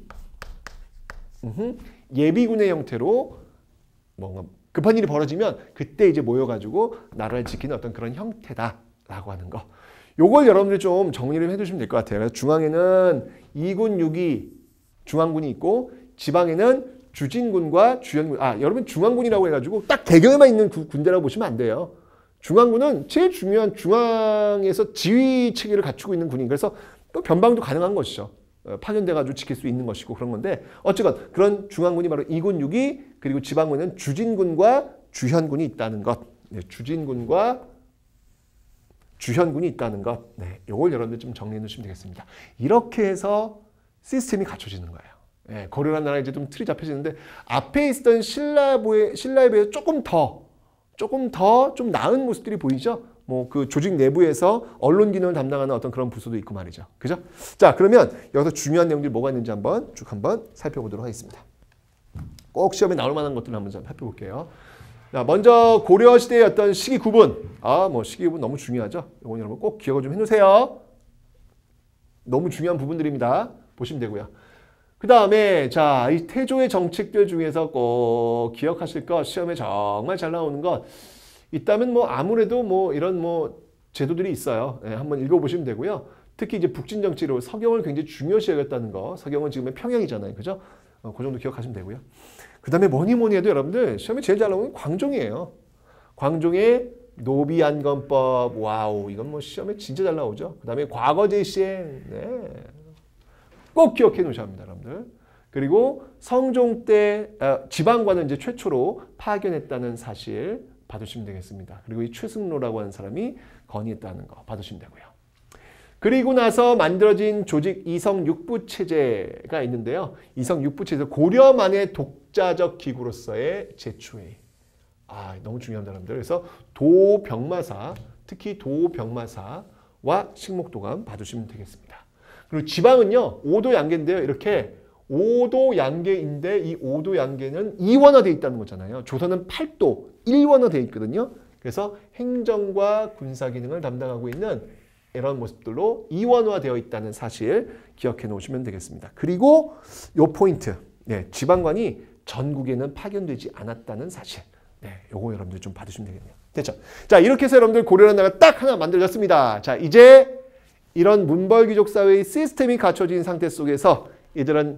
예비군의 형태로 뭔가 급한 일이 벌어지면 그때 이제 모여가지고 나라를 지키는 어떤 그런 형태다라고 하는 거. 요걸 여러분들이 좀 정리를 해두시면 될 것 같아요. 그래서 중앙에는 2군, 6위 중앙군이 있고 지방에는 주진군과 주현군. 여러분 중앙군이라고 해가지고 딱 대결만 있는 군대라고 보시면 안 돼요. 중앙군은 제일 중요한 중앙에서 지휘 체계를 갖추고 있는 군인. 그래서 또 변방도 가능한 것이죠. 파견돼가지고 지킬 수 있는 것이고 그런 건데 어쨌건 그런 중앙군이 바로 2군, 6위 그리고 지방군은 주진군과 주현군이 있다는 것. 네, 주진군과 주현군이 있다는 것. 네, 이걸 여러분들 좀 정리해 놓으시면 되겠습니다. 이렇게 해서 시스템이 갖춰지는 거예요. 네, 고려라는 나라 이제 좀 틀이 잡혀지는데 앞에 있었던 신라에 비해서 조금 더 좀 나은 모습들이 보이죠? 뭐 그 조직 내부에서 언론 기능을 담당하는 어떤 그런 부서도 있고 말이죠. 그죠? 자, 그러면 여기서 중요한 내용들이 뭐가 있는지 한번 살펴보도록 하겠습니다. 꼭 시험에 나올 만한 것들을 한번 살펴볼게요. 자, 먼저 고려 시대의 어떤 시기 구분. 시기 구분 너무 중요하죠? 이건 여러분 꼭 기억을 좀 해놓으세요. 너무 중요한 부분들입니다. 보시면 되고요. 그 다음에 자, 이 태조의 정책들 중에서 꼭 기억하실 것, 시험에 정말 잘 나오는 것 있다면 뭐 아무래도 뭐 이런 뭐 제도들이 있어요. 네, 한번 읽어보시면 되고요. 특히 이제 북진 정치로 서경을 굉장히 중요시 여겼다는 거. 서경은 지금의 평양이잖아요, 그죠? 그 정도 기억하시면 되고요. 그 다음에 뭐니 해도 여러분들 시험에 제일 잘 나오는 건 광종이에요. 광종의 노비안건법. 와우, 이건 뭐 시험에 진짜 잘 나오죠. 그 다음에 과거제 시행. 네. 꼭 기억해 놓으셔야 합니다, 여러분들. 그리고 성종 때 지방관을 이제 최초로 파견했다는 사실 받으시면 되겠습니다. 그리고 이 최승로라고 하는 사람이 건의했다는 거 받으시면 되고요. 그리고 나서 만들어진 조직 이성육부 체제가 있는데요. 이성육부 체제 고려만의 독자적 기구로서의 제초회. 너무 중요합니다, 여러분들. 그래서 도병마사, 특히 도병마사와 식목도감 받으시면 되겠습니다. 그리고 지방은요, 5도 양계인데요. 이렇게 5도 양계인데 이 5도 양계는 이원화되어 있다는 거잖아요. 조선은 8도 1원화되어 있거든요. 그래서 행정과 군사 기능을 담당하고 있는 이런 모습들로 이원화되어 있다는 사실 기억해 놓으시면 되겠습니다. 그리고 요 포인트, 네, 지방관이 전국에는 파견되지 않았다는 사실. 네, 요거 여러분들 좀 받으시면 되겠네요. 됐죠? 자, 이렇게 해서 여러분들 고려라는 나라가 딱 하나 만들어졌습니다. 자, 이제 이런 문벌귀족 사회의 시스템이 갖춰진 상태 속에서 이들은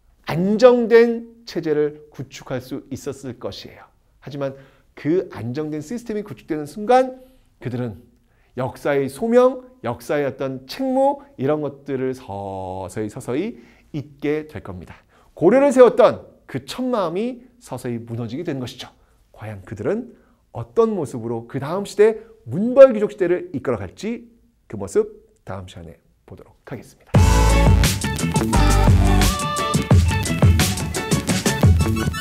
안정된 체제를 구축할 수 있었을 것이에요. 하지만 그 안정된 시스템이 구축되는 순간 그들은 역사의 소명, 역사의 어떤 책무 이런 것들을 서서히 잊게 될 겁니다. 고려를 세웠던 그 첫마음이 서서히 무너지게 되는 것이죠. 과연 그들은 어떤 모습으로 그 다음 시대 문벌귀족 시대를 이끌어갈지 그 모습 다음 시간에 보도록 하겠습니다.